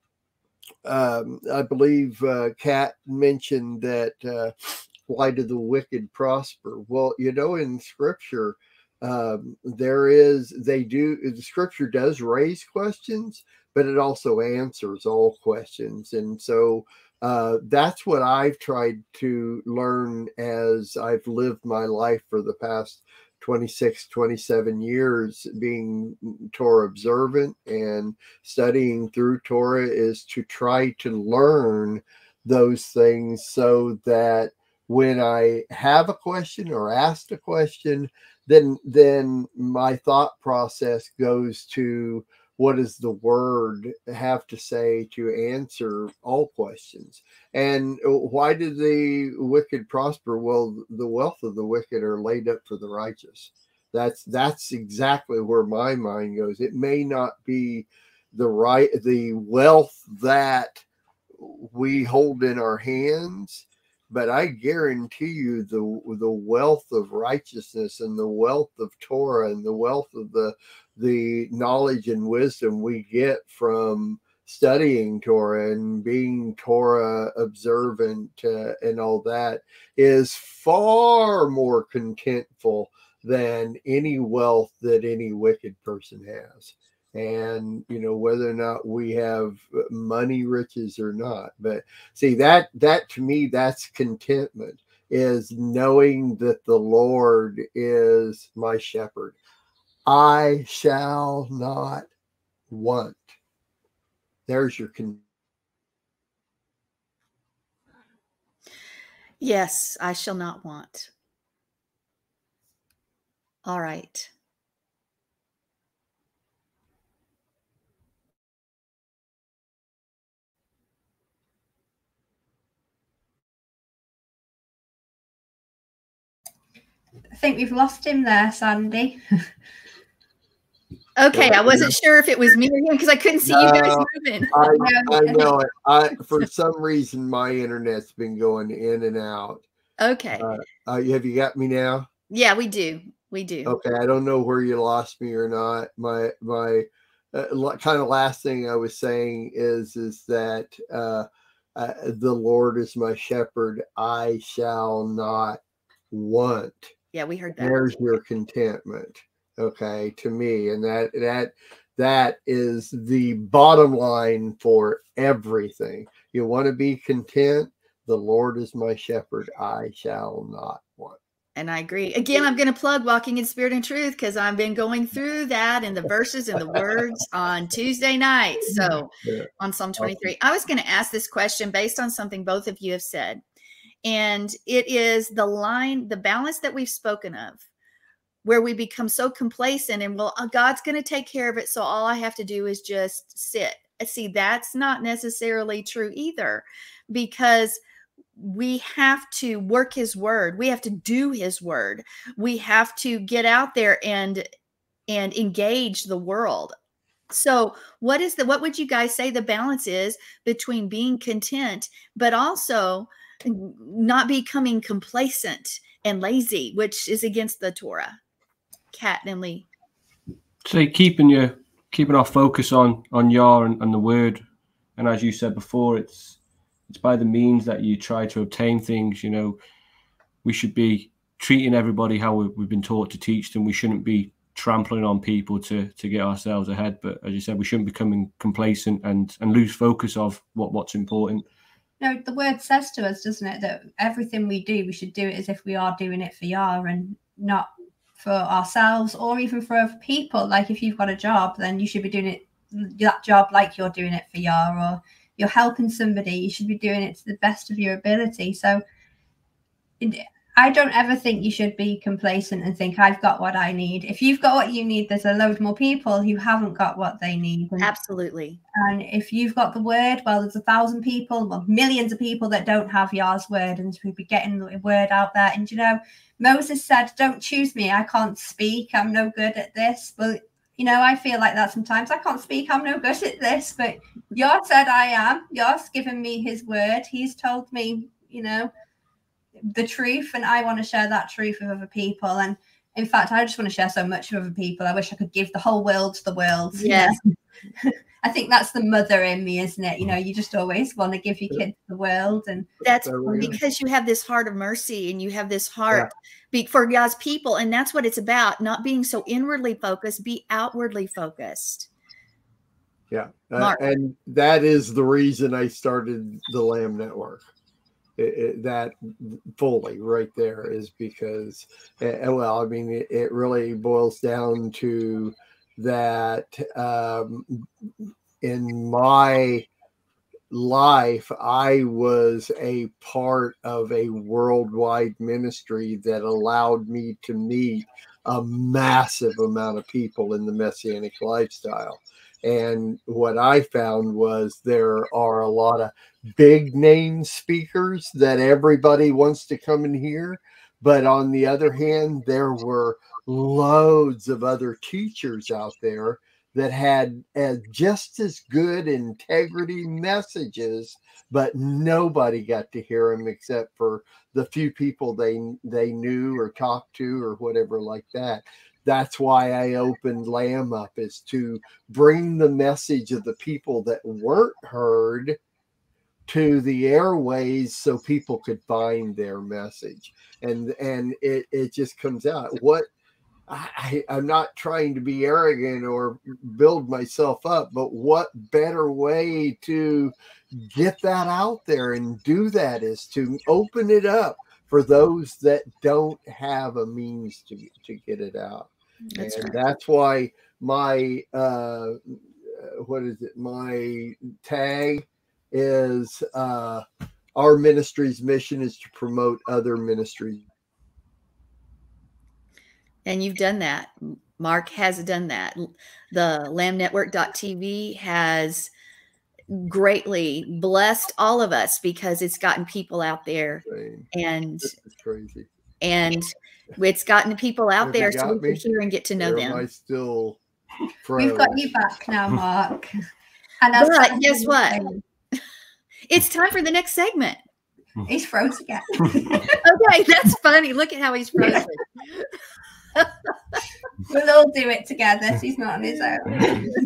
um, I believe uh, Kat mentioned that uh, why do the wicked prosper? Well, you know, in Scripture, um, there is they do the Scripture does raise questions, but it also answers all questions, and so. Uh, that's what I've tried to learn as I've lived my life for the past twenty-six, twenty-seven years, being Torah observant and studying through Torah, is to try to learn those things so that when I have a question or asked a question, then then my thought process goes to, what does the word have to say to answer all questions? And why do the wicked prosper? Well, the wealth of the wicked are laid up for the righteous. That's that's exactly where my mind goes. It may not be the right the wealth that we hold in our hands, but I guarantee you the the wealth of righteousness and the wealth of Torah and the wealth of the the knowledge and wisdom we get from studying Torah and being Torah observant uh, and all that is far more contentful than any wealth that any wicked person has. And, you know, whether or not we have money, riches or not. But see, that, that to me, that's contentment, is knowing that the Lord is my shepherd. I shall not want. There's your con- Yes, I shall not want. All right. I think we've lost him there, Sandy. Okay, I wasn't sure if it was me or him because I couldn't see you guys No, moving. I, I know it. I, for some reason, my internet's been going in and out. Okay. Uh, uh, have you got me now? Yeah, we do. We do. Okay, I don't know where you lost me or not. My my uh, kind of last thing I was saying is is that uh, uh, the Lord is my shepherd; I shall not want. Yeah, we heard that. There's your contentment. Okay, to me, and that that that is the bottom line for everything. You want to be content. The Lord is my shepherd; I shall not want. And I agree. Again, I'm going to plug Walking in Spirit and Truth because I've been going through that and the verses and the words on Tuesday nights. So Yeah. on Psalm twenty-three, I was going to ask this question based on something both of you have said. And it is the line, the balance that we've spoken of, where we become so complacent and, well, God's going to take care of it. So all I have to do is just sit. See, that's not necessarily true either, because we have to work his word. We have to do his word. We have to get out there and and engage the world. So what is the what would you guys say the balance is between being content but also not becoming complacent and lazy, which is against the Torah? Kat and Leigh. So keeping your keeping our focus on on Yah and, and the word, and as you said before, it's it's by the means that you try to obtain things. You know, we should be treating everybody how we, we've been taught to teach them. We shouldn't be trampling on people to to get ourselves ahead. But as you said, we shouldn't become complacent and and lose focus of what what's important. No, the word says to us, doesn't it, that everything we do, we should do it as if we are doing it for Yah and not for ourselves or even for other people. Like if you've got a job, then you should be doing it that job like you're doing it for Yah, or you're helping somebody, you should be doing it to the best of your ability. So I don't ever think you should be complacent and think I've got what I need. If you've got what you need, there's a load more people who haven't got what they need. And, Absolutely. And if you've got the word, well, there's a thousand people, well, millions of people that don't have Yah's word, and we'll be getting the word out there. And, you know, Moses said, don't choose me. I can't speak. I'm no good at this. But, you know, I feel like that sometimes. I can't speak. I'm no good at this. But Yah said I am. Yah's given me his word. He's told me, you know, the truth, and I want to share that truth with other people. And in fact, I just want to share so much with other people. I wish I could give the whole world to the world. Yes. You know? I think that's the mother in me, isn't it? You know, you just always want to give your kids the world. And that's because you have this heart of mercy and you have this heart yeah. for God's people. And that's what it's about. Not being so inwardly focused, be outwardly focused. Yeah. Uh, and that is the reason I started the Lamb Network. It, it, that fully right there is because, uh, well, I mean, it, it really boils down to that um, in my life, I was a part of a worldwide ministry that allowed me to meet a massive amount of people in the Messianic lifestyle. And what I found was there are a lot of big name speakers that everybody wants to come and hear. But on the other hand, there were loads of other teachers out there that had uh, just as good integrity messages, but nobody got to hear them except for the few people they they knew or talked to or whatever like that. That's why I opened Lamb up, is to bring the message of the people that weren't heard to the airways so people could find their message. And and it, it just comes out. What I, I'm not trying to be arrogant or build myself up, but what better way to get that out there and do that is to open it up for those that don't have a means to, to get it out. That's and right. That's why my, uh, what is it? My tag is, uh, our ministry's mission is to promote other ministries. And you've done that. Mark has done that. The lamb network dot t v has greatly blessed all of us because it's gotten people out there. Insane. And This is crazy. And it's gotten people out Have there you so got we me? can hear and get to know Or them. am I still We've got froze? you back now, Mark. And as But Sandi guess was what? saying, It's time for the next segment. he's froze again. Okay, that's funny. Look at how he's frozen. We'll all do it together. He's not on his own.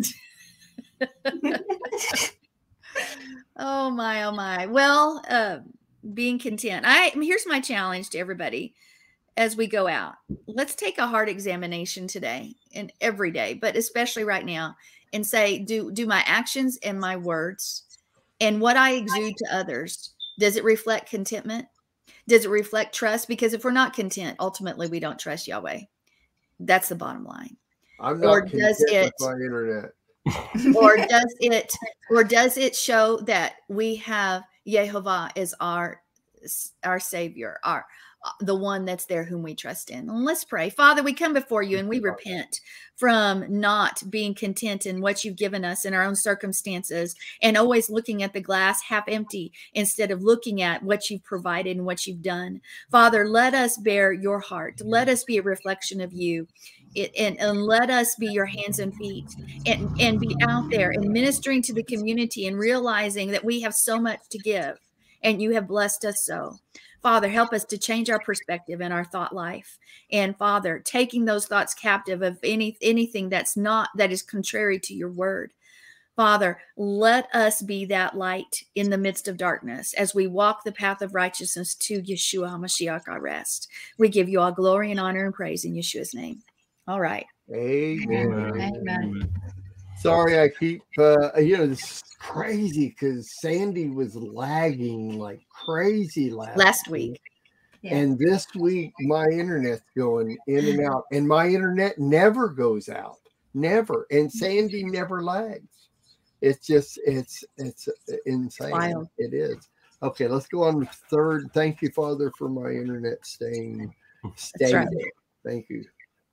Oh my, oh my. Well, uh, being content. I here's my challenge to everybody as we go out. Let's take a heart examination today and every day, but especially right now, and say, do do my actions and my words and what I exude to others, does it reflect contentment? Does it reflect trust? Because if we're not content, ultimately we don't trust Yahweh. That's the bottom line. I'm Or not does content it- with my internet. or does it or does it show that we have Yehovah as our our savior, our the one that's there whom we trust in? And let's pray. Father, we come before you and we repent from not being content in what you've given us in our own circumstances and always looking at the glass half empty instead of looking at what you've provided and what you've done. Father, let us bear your heart. Let us be a reflection of you. It, and, and let us be your hands and feet and, and be out there and ministering to the community and realizing that we have so much to give and you have blessed us so. Father, help us to change our perspective and our thought life. And Father, taking those thoughts captive of any anything that's not, that is contrary to your word. Father, let us be that light in the midst of darkness as we walk the path of righteousness to Yeshua HaMashiach, our rest. We give you all glory and honor and praise in Yeshua's name. All right. Amen. Amen. Sorry, I keep, uh, you know, this is crazy because Sandi was lagging like crazy last, Last week. Yeah. And this week, my internet's going in and out, and my internet never goes out, never. And Sandi never lags. It's just, it's, it's insane. Wild. It is. Okay, let's go on to third. Thank you, Father, for my internet staying stable. right. Thank you.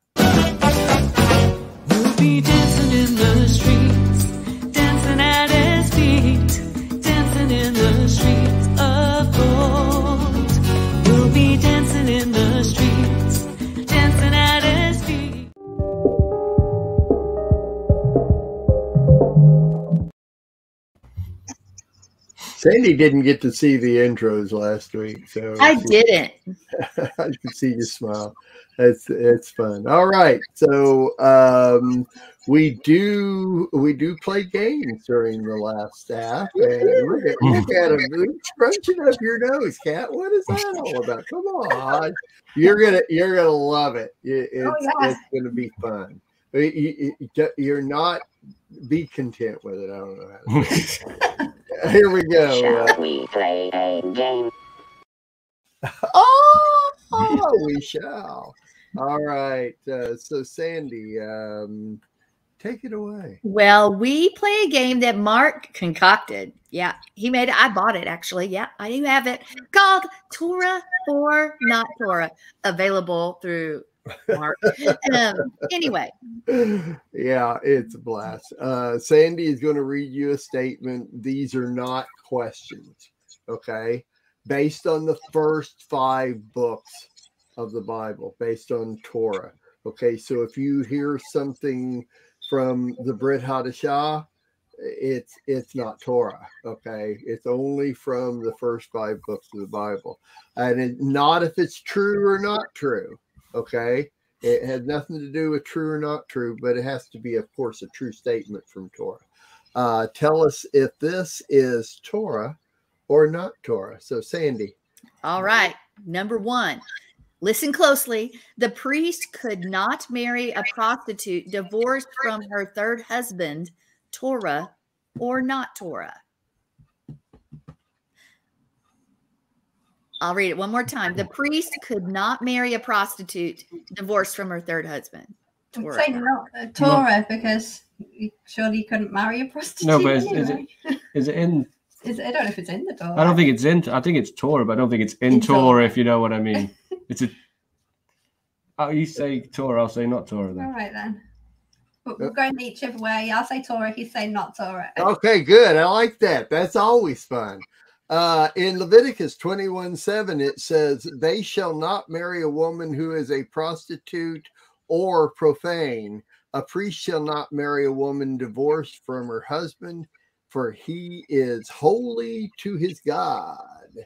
We'll be dancing in the streets, dancing at his feet, dancing in the streets of gold. We'll be dancing in the streets, dancing at his feet. Sandi didn't get to see the intros last week, so I she- didn't. I can see you smile. It's it's fun. All right, so um, we do we do play games during the last half, and look at look at him scrunching up your nose, Kat. What is that all about? Come on, you're gonna you're gonna love it. It- It's, Oh, yeah. it's gonna be fun. You- you- you- You're not be content with it. I don't know how to say it. Here we go. Shall Uh, we play a game? Oh, we shall. All right. Uh, so, Sandi, um, take it away. Well, we play a game that Mark concocted. Yeah, he made it. I bought it, actually. Yeah, I do have it. Called Torah or Not Torah. Available through Mark. um, anyway, Yeah, it's a blast. Uh, Sandi is going to read you a statement. These are not questions, okay? Based on the first five books of the Bible, based on Torah. Okay, so if you hear something from the Brit Hadashah, it's it's not Torah. Okay, it's only from the first five books of the Bible, and it, not if it's true or not true. Okay, it has nothing to do with true or not true, but it has to be, of course, a true statement from Torah. Uh, tell us if this is Torah or not Torah. So, Sandi. All right, number one. Listen closely. The priest could not marry a prostitute divorced from her third husband, Torah or not Torah. I'll read it one more time. The priest could not marry a prostitute divorced from her third husband. Torah. I'd say not uh, Torah because you, surely you couldn't marry a prostitute. No, but is, is anyway. it is it in? Is, I don't know if it's in the Torah. I don't think it's in. I think it's Torah, but I don't think it's in, In Torah, Torah. if you know what I mean. It's a. Oh, you say Torah, I'll say not Torah All then. right then. But we're going each other way. I'll say Torah. He's saying not Torah. Okay, good. I like that. That's always fun. Uh, in Leviticus twenty-one seven, it says, "They shall not marry a woman who is a prostitute or profane. A priest shall not marry a woman divorced from her husband, for he is holy to his God."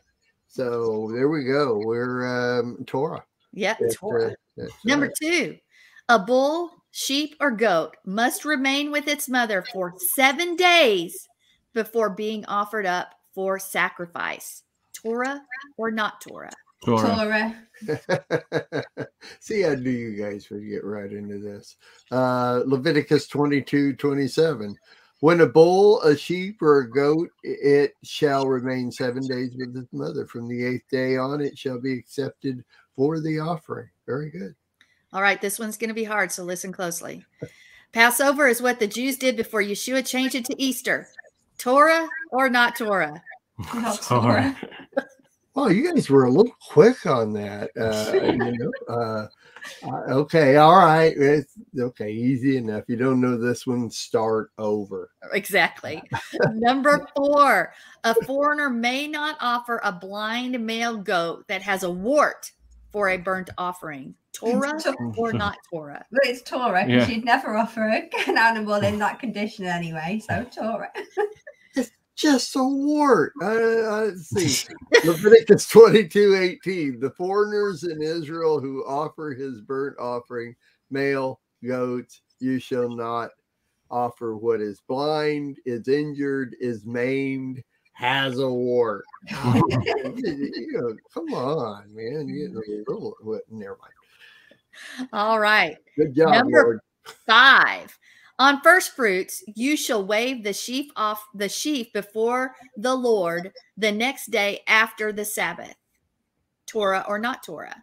So there we go. We're um, Torah. Yep, That's, Torah. uh, that's Number right. two, a bull, sheep, or goat must remain with its mother for seven days before being offered up for sacrifice. Torah or not Torah? Torah. Torah. See, I knew you guys would get right into this. Uh, Leviticus twenty-two twenty-seven. When a bull, a sheep, or a goat, it shall remain seven days with its mother. From the eighth day on, it shall be accepted for the offering. Very good. All right, this one's going to be hard, so listen closely. Passover is what the Jews did before Yeshua changed it to Easter. Torah or not Torah? Not Torah. Torah. Oh, you guys were a little quick on that. Uh, you know, uh, uh, okay, all right. It's, okay, easy enough. You don't know this one, start over. Exactly. Number four, a foreigner may not offer a blind male goat that has a wart for a burnt offering. Torah or not Torah? But it's Torah because Yeah. you'd never offer a, an animal in that condition anyway. So Torah. Just a wart. Uh, uh, let's see. Leviticus twenty-two eighteen. The foreigners in Israel who offer his burnt offering, male goats, you shall not offer what is blind, is injured, is maimed, has a wart. you, you know, come on, man. You know, a little, well, never mind. All right. Good job, Number Lord. Five. On first fruits, you shall wave the sheaf off the sheaf before the Lord the next day after the Sabbath. Torah or not Torah?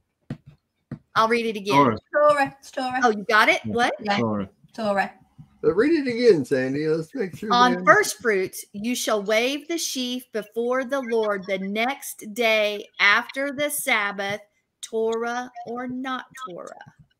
I'll read it again. Torah. Torah. It's Torah. Oh, you got it? What? Yeah. Torah. Torah. But read it again, Sandy. Let's make sure. On man- first fruits, you shall wave the sheaf before the Lord the next day after the Sabbath. Torah or not Torah?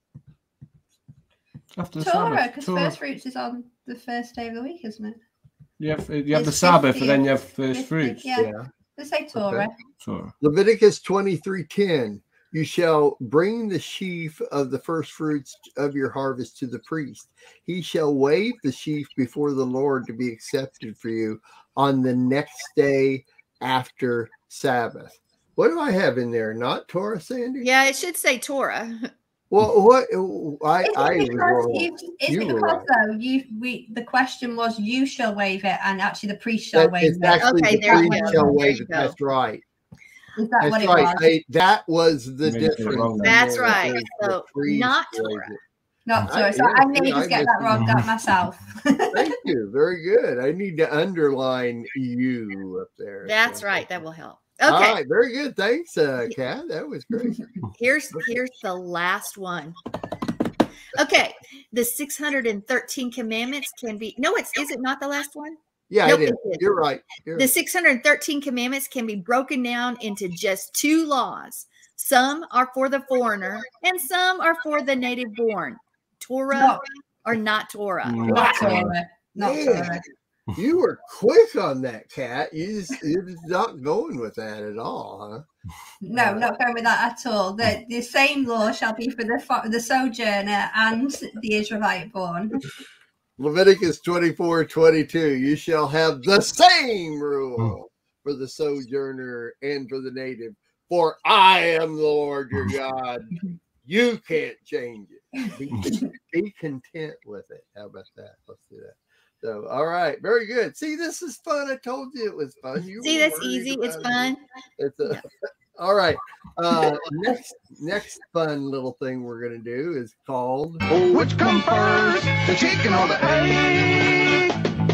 After the Torah, Sabbath. because Torah. first fruits is on the first day of the week, isn't it? You have, you have the It's Sabbath, fifty, and then you have first fifty, fruits. Yeah. Yeah. Let's say Torah. Torah. Leviticus twenty-three ten. You shall bring the sheaf of the first fruits of your harvest to the priest. He shall wave the sheaf before the Lord to be accepted for you on the next day after Sabbath. What do I have in there? Not Torah, Sandy? Yeah, it should say Torah. Well, what I Is it I was because wrong. you, is You it were because right. though you we the question was you shall waive it and actually the priest shall That, wave it's it? actually Okay, the there you priest go. shall There wave you it. go. That's right. Is that That's what it right. was? I, that was the Maybe it's difference. wrong then. That's there, right. is the So, priest not waves Torah. it. Not I- Torah. So yeah, I may see, I just get that missed wrong out myself. Thank you. Very good. I need to underline you up there. That's So- right. That will help. All Okay. right. Very good. Thanks, uh, Kat. That was great. Here's here's the last one. Okay, the six hundred thirteen commandments can be no, it's is it not the last one? Yeah, Nope, it is. it is. You're right. You're The six hundred thirteen commandments can be broken down into just two laws. Some are for the foreigner, and some are for the native born. Torah No. or not Torah? Mm. Not Torah. Not Man, Torah. You were quick on that, Kat. You just, you're just not going with that at all, huh? No, Uh, not going with that at all. The the same law shall be for the fo- the sojourner and the Israelite born. Leviticus twenty-four twenty-two. You shall have the same rule for the sojourner and for the native. For I am the Lord your God. You can't change it. Be, be content with it. How about that? Let's do that. So, all right, very good. See, this is fun. I told you it was fun. You See, were that's worried easy. It's about it. fun. It's a, Yeah. all right. Uh, next, next fun little thing we're gonna do is called. Oh, which come first, the chicken or the egg?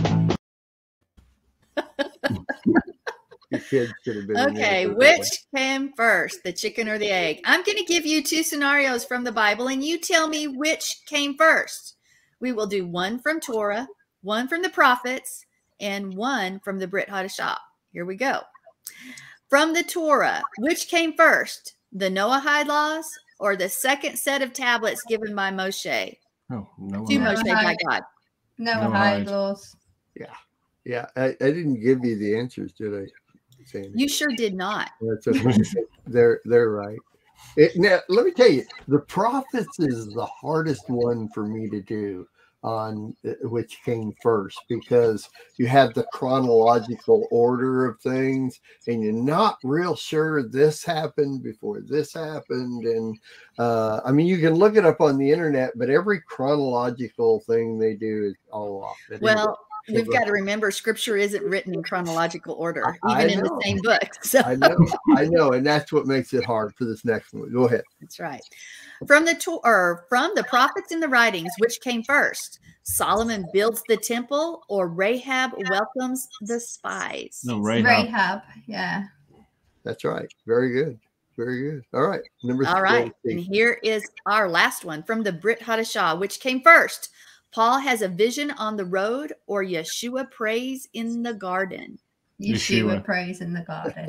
Your kids should have been. in there Okay, for that one. which came first, the chicken or the egg? I'm going to give you two scenarios from the Bible, and you tell me which came first. We will do one from Torah, one from the prophets, and one from the Brit Hadashah. Here we go. From the Torah, which came first, the Noahide laws or the second set of tablets given by Moshe? Oh, no. To Noahide. Moshe by God. Noahide Noahide. laws. Yeah, I, I didn't give you the answers, did I, Sandy? You sure did not. That's okay. they're they're right. It, now, let me tell you, the prophets is the hardest one for me to do on uh, which came first, because you have the chronological order of things and you're not real sure this happened before this happened. And uh, I mean, you can look it up on the internet, but every chronological thing they do is all off. But anyway, Well, we've got to remember scripture isn't written in chronological order, I even in the know. same book. So I know, I know, and that's what makes it hard for this next one. Go ahead. that's right. From the to- or from the prophets and the writings, which came first? Solomon builds the temple or Rahab welcomes the spies? No, Rahab. Rahab. Yeah. That's right. Very good. Very good. All right. Number All right. And here is our last one from the Brit Hadashah, which came first? Paul has a vision on the road or Yeshua prays in the garden? Yeshua, Yeshua. prays in the garden.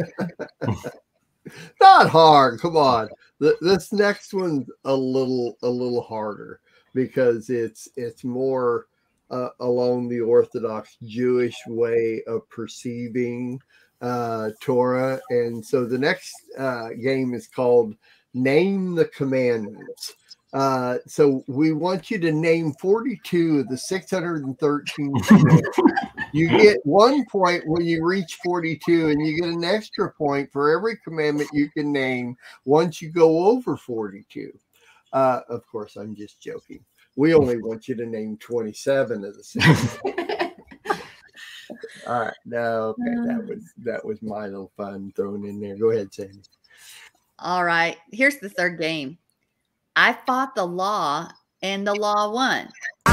Not hard. Come on. The, this next one's a little a little harder because it's it's more uh, along the Orthodox Jewish way of perceiving uh, Torah. And so the next uh, game is called Name the Commandments. Uh, so we want you to name forty-two of the six hundred thirteen commandments. You get one point when you reach forty-two, and you get an extra point for every commandment you can name once you go over forty-two. Uh, of course, I'm just joking. We only want you to name twenty-seven of the six. All right. No, okay. That was that was my little fun thrown in there. Go ahead, Sandy. All right. Here's the third game. I fought the law and the law won.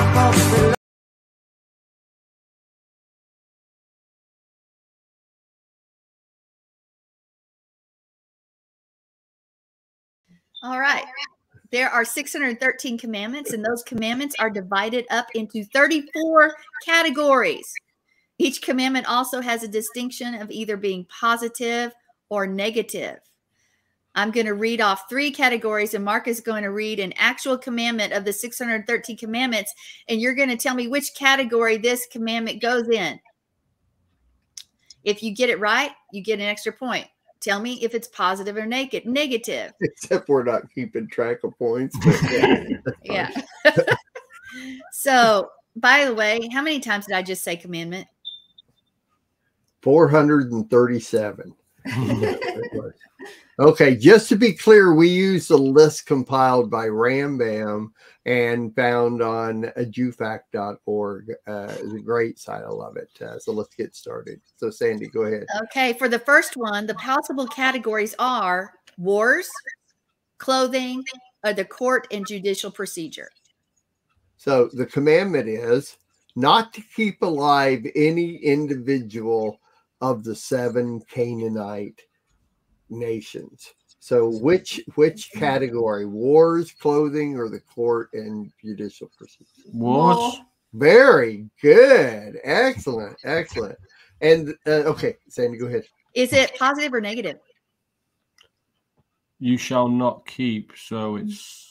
All right. There are six hundred thirteen commandments, and those commandments are divided up into thirty-four categories. Each commandment also has a distinction of either being positive or negative. I'm going to read off three categories, and Mark is going to read an actual commandment of the six hundred thirteen commandments, and you're going to tell me which category this commandment goes in. If you get it right, you get an extra point. Tell me if it's positive or naked, negative. Except we're not keeping track of points. But yeah. Yeah. So, by the way, how many times did I just say commandment? four hundred thirty-seven. Okay, just to be clear, we use the list compiled by Rambam and found on jew fact dot org. Uh, it's a great site. I love it. Uh, so let's get started. So Sandy, go ahead. Okay, for the first one, the possible categories are wars, clothing, or the court and judicial procedure. So the commandment is not to keep alive any individual of the seven Canaanite nations. So which which category? Wars, clothing, or the court and judicial procedure? Wars. Very good. Excellent. Excellent. And uh, okay, Sandy, go ahead. Is it positive or negative? You shall not keep. So it's.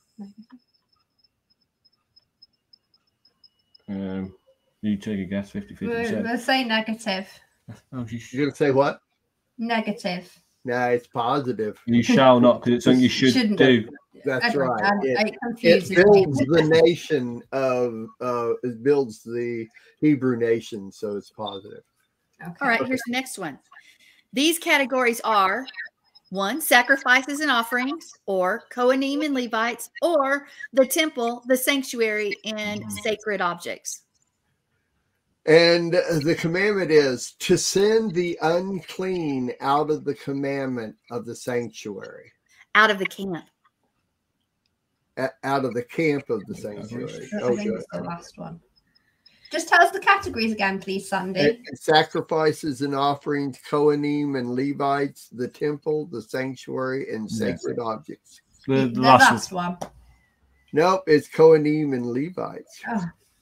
Um, you take a guess, fifty fifty. We'll, we'll say negative. Oh, you sh- You're gonna say what? Negative. No, it's positive. You shall not, because it's something you should Shouldn't. do. That's I- right. I- It, I it confuse it. builds the nation of uh it builds the Hebrew nation, so it's positive. Okay. All right, here's the next one. These categories are one, sacrifices and offerings, or Kohanim and Levites, or the temple, the sanctuary, and sacred objects. And the commandment is to send the unclean out of the commandment of the sanctuary, Out of the camp. a- out of the camp of the sanctuary. I Oh, think good. it's the last one. Just tell us the categories again, please, Sandy. And sacrifices and offerings, Kohanim and Levites, the temple, the sanctuary, and sacred objects. The, The, the the last, last one. Nope, it's Kohanim and Levites. Oh.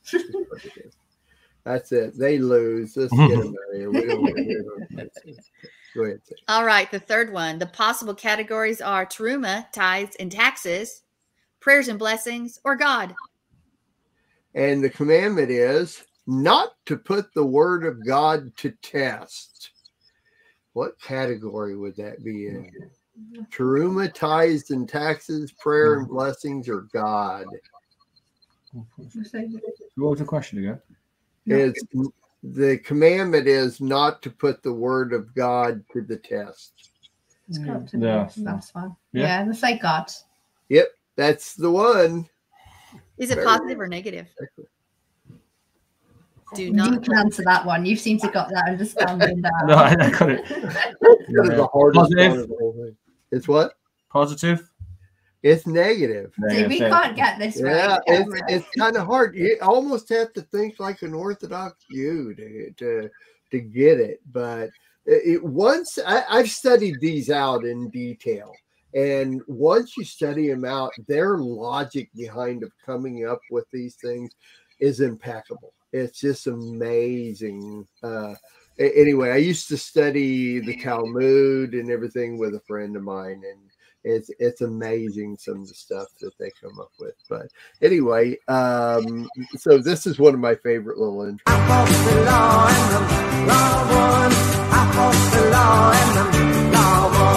That's it. They lose. Let's get them out of here. We don't want to hear them. Go ahead. Sam. All right, the third one. The possible categories are teruma, tithes, and taxes, prayers and blessings, or God. And the commandment is not to put the word of God to test. What category would that be in? Teruma, tithes, and taxes, prayer and blessings, or God? what was the question again? It's, the commandment is not to put the word of God to the test. It's got to Yeah. be. That's one. Yeah. Yeah, let's say God. Yep, that's the one. Is it Very positive or negative? Do You not. can answer that one. You seem to got that understanding now. No, I, I got it. That is the hardest Positive. part of the whole thing. It's what? Positive. It's negative. See, we can't get this Yeah, right. it's, can we? it's kind of hard. You almost have to think like an Orthodox Jew to to, to get it. But it, once I, I've studied these out in detail, and once you study them out, their logic behind of coming up with these things is impeccable. It's just amazing. Uh, a- anyway, I used to study the Talmud and everything with a friend of mine, and it's it's amazing some of the stuff that they come up with. But anyway, um, so this is one of my favorite little intros. I fought the law and the law won. I fought the law and the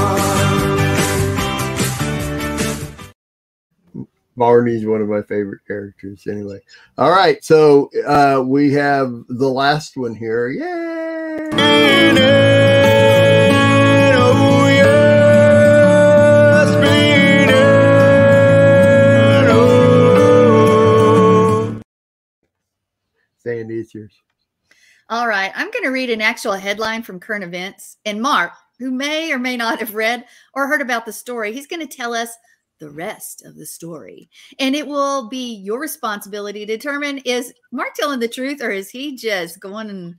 law won. Barney's one of my favorite characters. Anyway, all right, so uh, we have the last one here. Yay! Sandy, it's yours. All right, I'm going to read an actual headline from Current Events. And Mark, who may or may not have read or heard about the story, he's going to tell us the rest of the story. And it will be your responsibility to determine, is Mark telling the truth, or is he just going and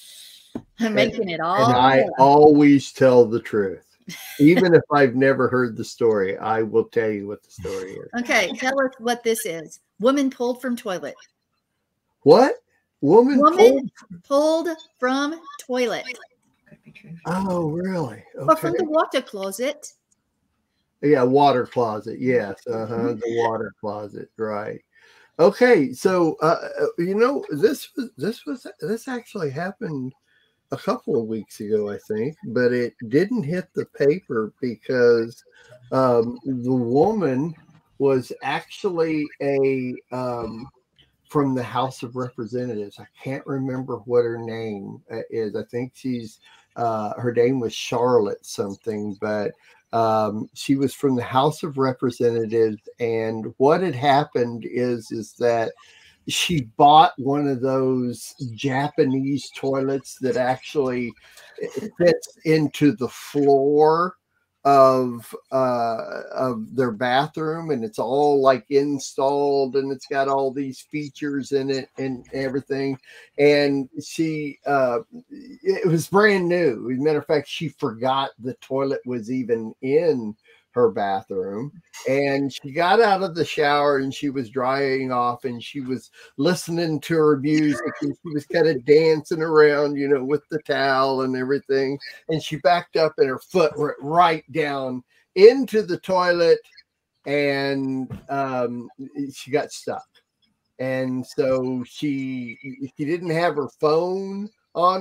making it all And I up? always tell the truth. Even if I've never heard the story, I will tell you what the story is. Okay, tell us what this is. Woman pulled from toilet. What? Woman, Woman pulled- pulled from toilet. Could be true. Oh, really? Or from Okay. the water closet. Yeah, water closet. Yes, uh-huh, the water closet. Right. Okay, so uh, you know, this was this was this actually happened a couple of weeks ago, I think, but it didn't hit the paper because um, the woman was actually a um, from the House of Representatives. I can't remember what her name is. I think she's uh, her name was Charlotte something, but um, she was from the House of Representatives. And what had happened is is that she bought one of those Japanese toilets that actually fits into the floor of uh of their bathroom, and it's all like installed, and it's got all these features in it and everything. And she uh it was brand new. As a matter of fact, she forgot the toilet was even in her bathroom, and she got out of the shower and she was drying off, and she was listening to her music, and she was kind of dancing around, you know, with the towel and everything. And she backed up and her foot went right down into the toilet, and um, she got stuck. And so she she didn't have her phone on her,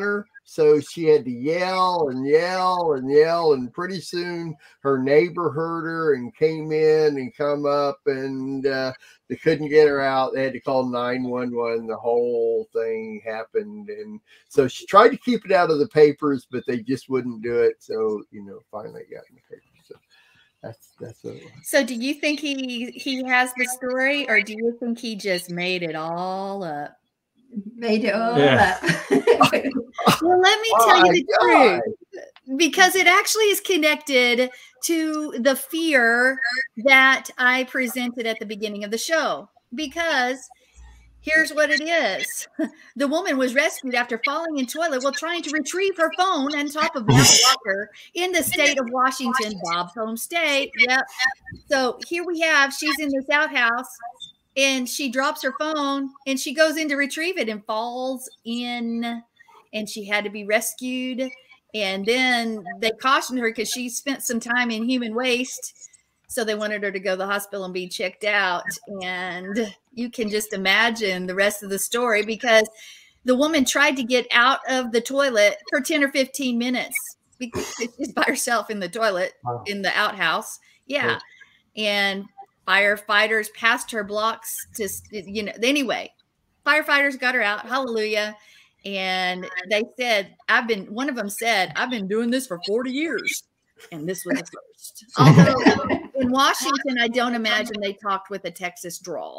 So she had to yell and yell and yell. And pretty soon her neighbor heard her and came in and come up, and uh, they couldn't get her out. They had to call nine one one. The whole thing happened. And so she tried to keep it out of the papers, but they just wouldn't do it. So, you know, finally it got in the papers. So that's, that's what it was. So do you think he, he has the story, or do you think he just made it all up? Made it all Yeah. up. Well, let me Oh tell my you the God. truth, because it actually is connected to the fear that I presented at the beginning of the show. Because here's what it is. The woman was rescued after falling in toilet while trying to retrieve her phone on top of Mount Walker in the state of Washington, Bob's home state. Yep. So here we have, she's in this outhouse, and she drops her phone and she goes in to retrieve it and falls in, and she had to be rescued. And then they cautioned her because she spent some time in human waste. So they wanted her to go to the hospital and be checked out. And you can just imagine the rest of the story, because the woman tried to get out of the toilet for ten or fifteen minutes because she's by herself in the toilet, Wow. in the outhouse. Yeah. And firefighters passed her blocks to, you know, anyway, firefighters got her out. Hallelujah. And they said, I've been, one of them said, I've been doing this for forty years. And this was the first. Although in Washington, I don't imagine they talked with a Texas drawl.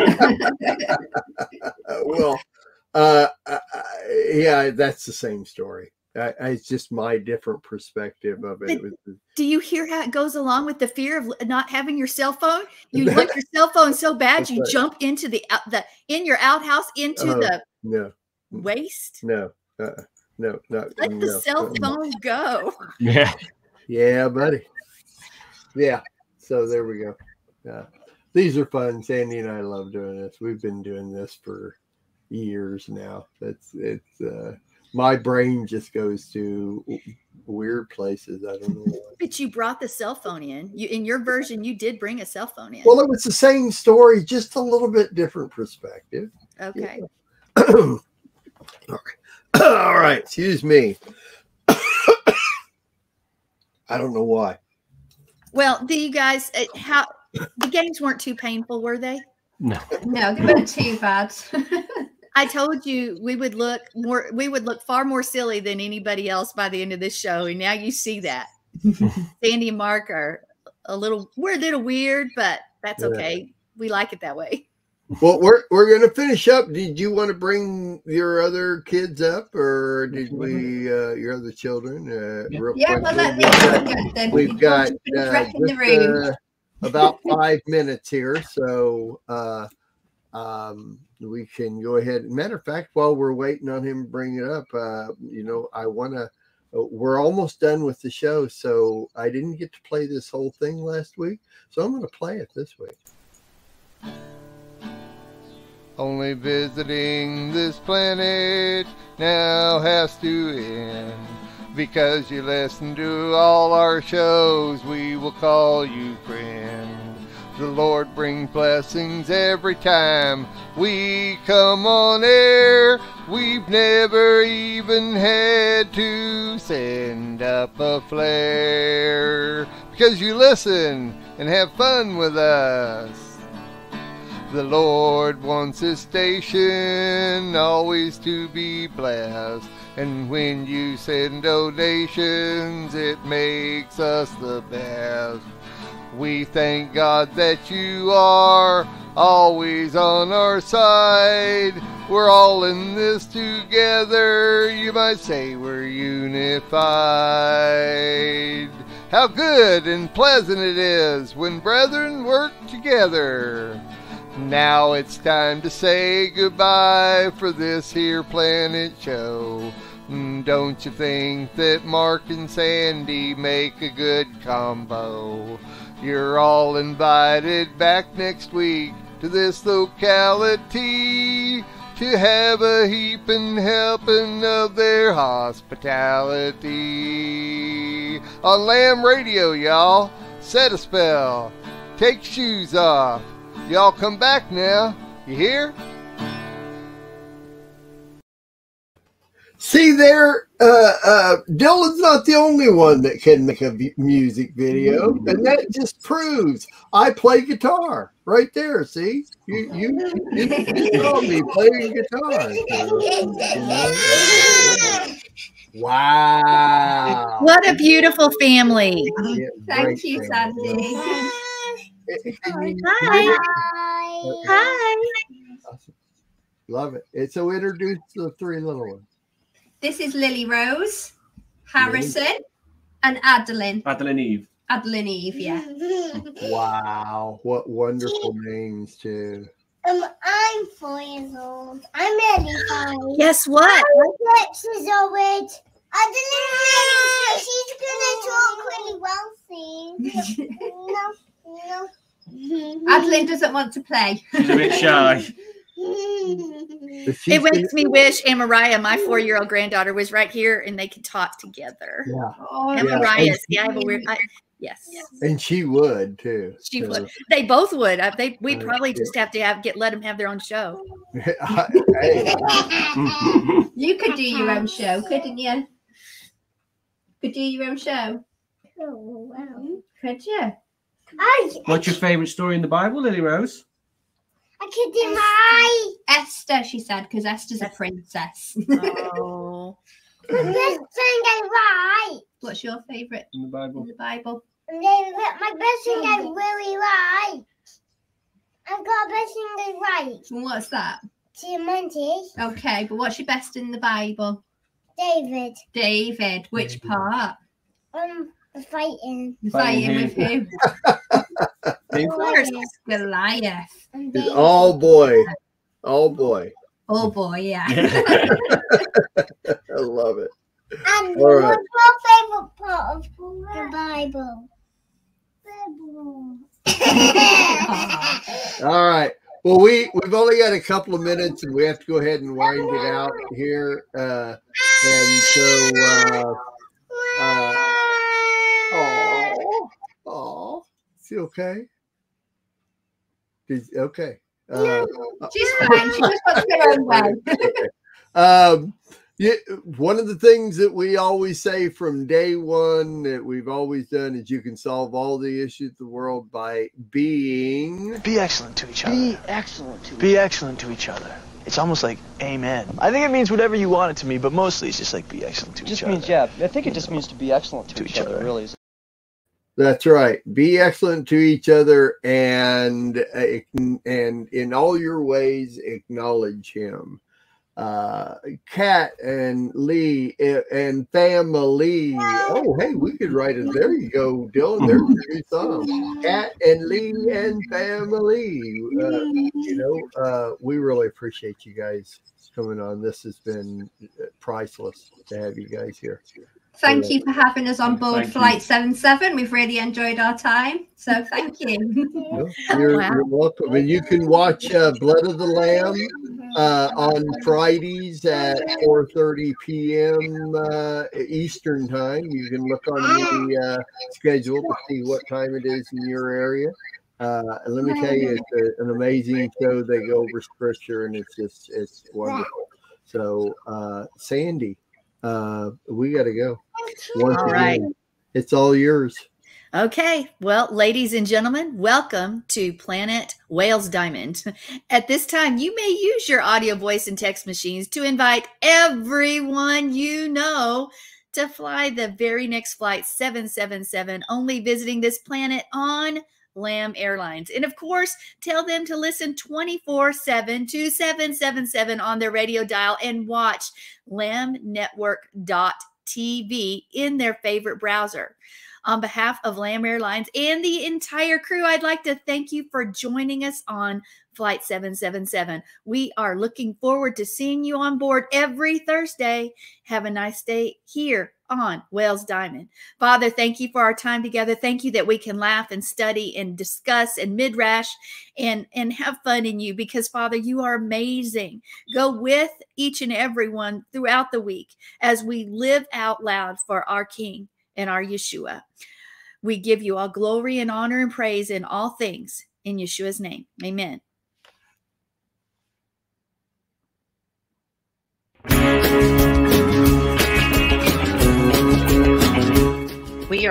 Well, uh, uh, yeah, that's the same story. I, I, it's just my different perspective of it. But It was, do you hear how it goes along with the fear of not having your cell phone? You like your cell phone so bad, you That's right. jump into the out the in your outhouse into Uh, the no, waste. no, uh, no, no. Let the no, cell no. phone go. Yeah. Yeah, buddy. Yeah. So there we go. Yeah. These are fun. Sandy and I love doing this. We've been doing this for years now. That's it's uh my brain just goes to weird places. I don't know why. But you brought the cell phone in. You in your version, you did bring a cell phone in. Well, it was the same story, just a little bit different perspective. Okay. All right. All right. Excuse me. I don't know why. Well, do you guys uh, how the games weren't too painful, were they? No. No, they weren't too bad. I told you we would look more we would look far more silly than anybody else by the end of this show, and now you see that. Sandy and Mark are a little we're a little weird, but that's Yeah. okay. We like it that way. Well, we're we're gonna finish up. Did you want to bring your other kids up, or did we uh, your other children? Uh, Yeah. real Yeah, quick? well, let me We've got, get them. we've got Finish uh, wrecking the just, room. uh, about five minutes here, so uh, um, we can go ahead. Matter of fact, while we're waiting on him to bring it up, uh, you know, I want to. We're almost done with the show, so I didn't get to play this whole thing last week, so I'm going to play it this week. Only visiting this planet now has to end. Because you listen to all our shows, we will call you friend. The Lord brings blessings every time we come on air. We've never even had to send up a flare. Because you listen and have fun with us. The Lord wants His station always to be blessed. And when you send donations, it makes us the best. We thank God that you are always on our side. We're all in this together. You might say we're unified. How good and pleasant it is when brethren work together. Now it's time to say goodbye for this here Planet Show. Don't you think that Mark and Sandy make a good combo? You're all invited back next week to this locality to have a heaping helping of their hospitality. On Lamb Radio, y'all. Set a spell. Take shoes off. Y'all come back now. You hear? See there, uh, uh, Dylan's not the only one that can make a v- music video, and that just proves I play guitar right there. See, you you, you, you saw me playing guitar. So, you know, wow! What a beautiful family. Yeah, Thank great you, family. Sandy. Hi. Hi. Awesome. Love it. And so introduce the three little ones. This is Lily Rose, Harrison, and Adeline. Adeline Eve. Adeline Eve, yeah. Wow, what wonderful names too. Um, I'm four years old. I'm ready five. Guess what? My lips is already. Adeline, she's gonna talk really well, see. No, no. Adeline doesn't want to play. She's a bit shy. It makes me wish Aunt Mariah, my four-year-old granddaughter, was right here and they could talk together. Yeah. Oh, Aunt Yeah. Mariah, see, I have a weird. I, yes, And she would too. she so. would. They both would. I, they we Uh, probably yeah. just have to have get let them have their own show. Hey, you could do your own show, couldn't you? Could do your own show. Oh, wow. Could you? I, What's your favourite story in the Bible, Lily Rose? I could do my. Esther, she said, because Esther's a princess. Oh, The best thing I write. What's your favourite In the in Bible. the Bible? And then my best thing I really write. I've got a best thing I write. And what's that? Diamantes. Okay, but what's your best in the Bible? David. David. Which part? Um, the fighting. The Fighting fighting with who? of course. Goliath. And it's David. all boy, all boy. Oh boy, yeah. I love it. And All right. what's your favorite part of the Bible? Bible. All right. Well, we we've only got a couple of minutes, and we have to go ahead and wind it out here. Uh, and so, uh, uh, oh, oh, is he okay? Is okay? Uh, She's fine. She just wants her own way. um, yeah, one of the things that we always say from day one that we've always done is you can solve all the issues of the world by being. Be excellent to each other. Be excellent to Be excellent to each other. It's almost like amen. I think it means whatever you want it to mean, but mostly it's just like be excellent to It just each means, other. yeah, I think it just means to be excellent to, To each, each other, other. really. Is That's right. Be excellent to each other, and and in all your ways acknowledge Him. Uh, Kat and Leigh and family. Oh, hey, we could write it. There you go, Dylan. There's your new song. Kat and Leigh and family. Uh, you know, uh, we really appreciate you guys coming on. This has been priceless to have you guys here. Thank you for having us on board Thank Flight you. seven seven. We've really enjoyed our time. So thank you. You're, Wow. you're welcome. And you can watch uh, Blood of the Lamb uh, on Fridays at four thirty p.m. Uh, Eastern time. You can look on the uh, schedule to see what time it is in your area. Uh, and let me tell you, it's a, an amazing show. They go over scripture, and it's just it's wonderful. So, uh, Sandy, uh, we got to go. Once All right. again, it's all yours. Okay, well, ladies and gentlemen, welcome to Planet Wales Diamond. At this time, you may use your audio, voice, and text machines to invite everyone you know to fly the very next flight seven seven seven, only visiting this planet on Lamb Airlines. And of course, tell them to listen twenty-four seven to seven seven seven on their radio dial and watch lamb network dot t v in their favorite browser. On behalf of Lamb Airlines and the entire crew, I'd like to thank you for joining us on Flight seven seven seven. We are looking forward to seeing you on board every Thursday. Have a nice day here on Wales Diamond. Father, thank you for our time together. Thank you that we can laugh and study and discuss and midrash and, and have fun in you because, Father, you are amazing. Go with each and every one throughout the week as we live out loud for our King and our Yeshua. We give you all glory and honor and praise in all things in Yeshua's name. Amen. Thank you.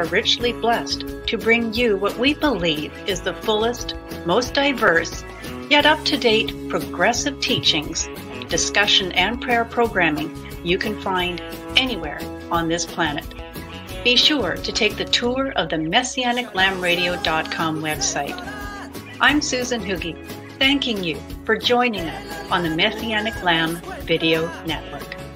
richly blessed to bring you what we believe is the fullest, most diverse, yet up-to-date progressive teachings, discussion, and prayer programming you can find anywhere on this planet. Be sure to take the tour of the Messianic Lamb Radio dot com website. I'm Susan Hoogie, thanking you for joining us on the Messianic Lamb Video Network.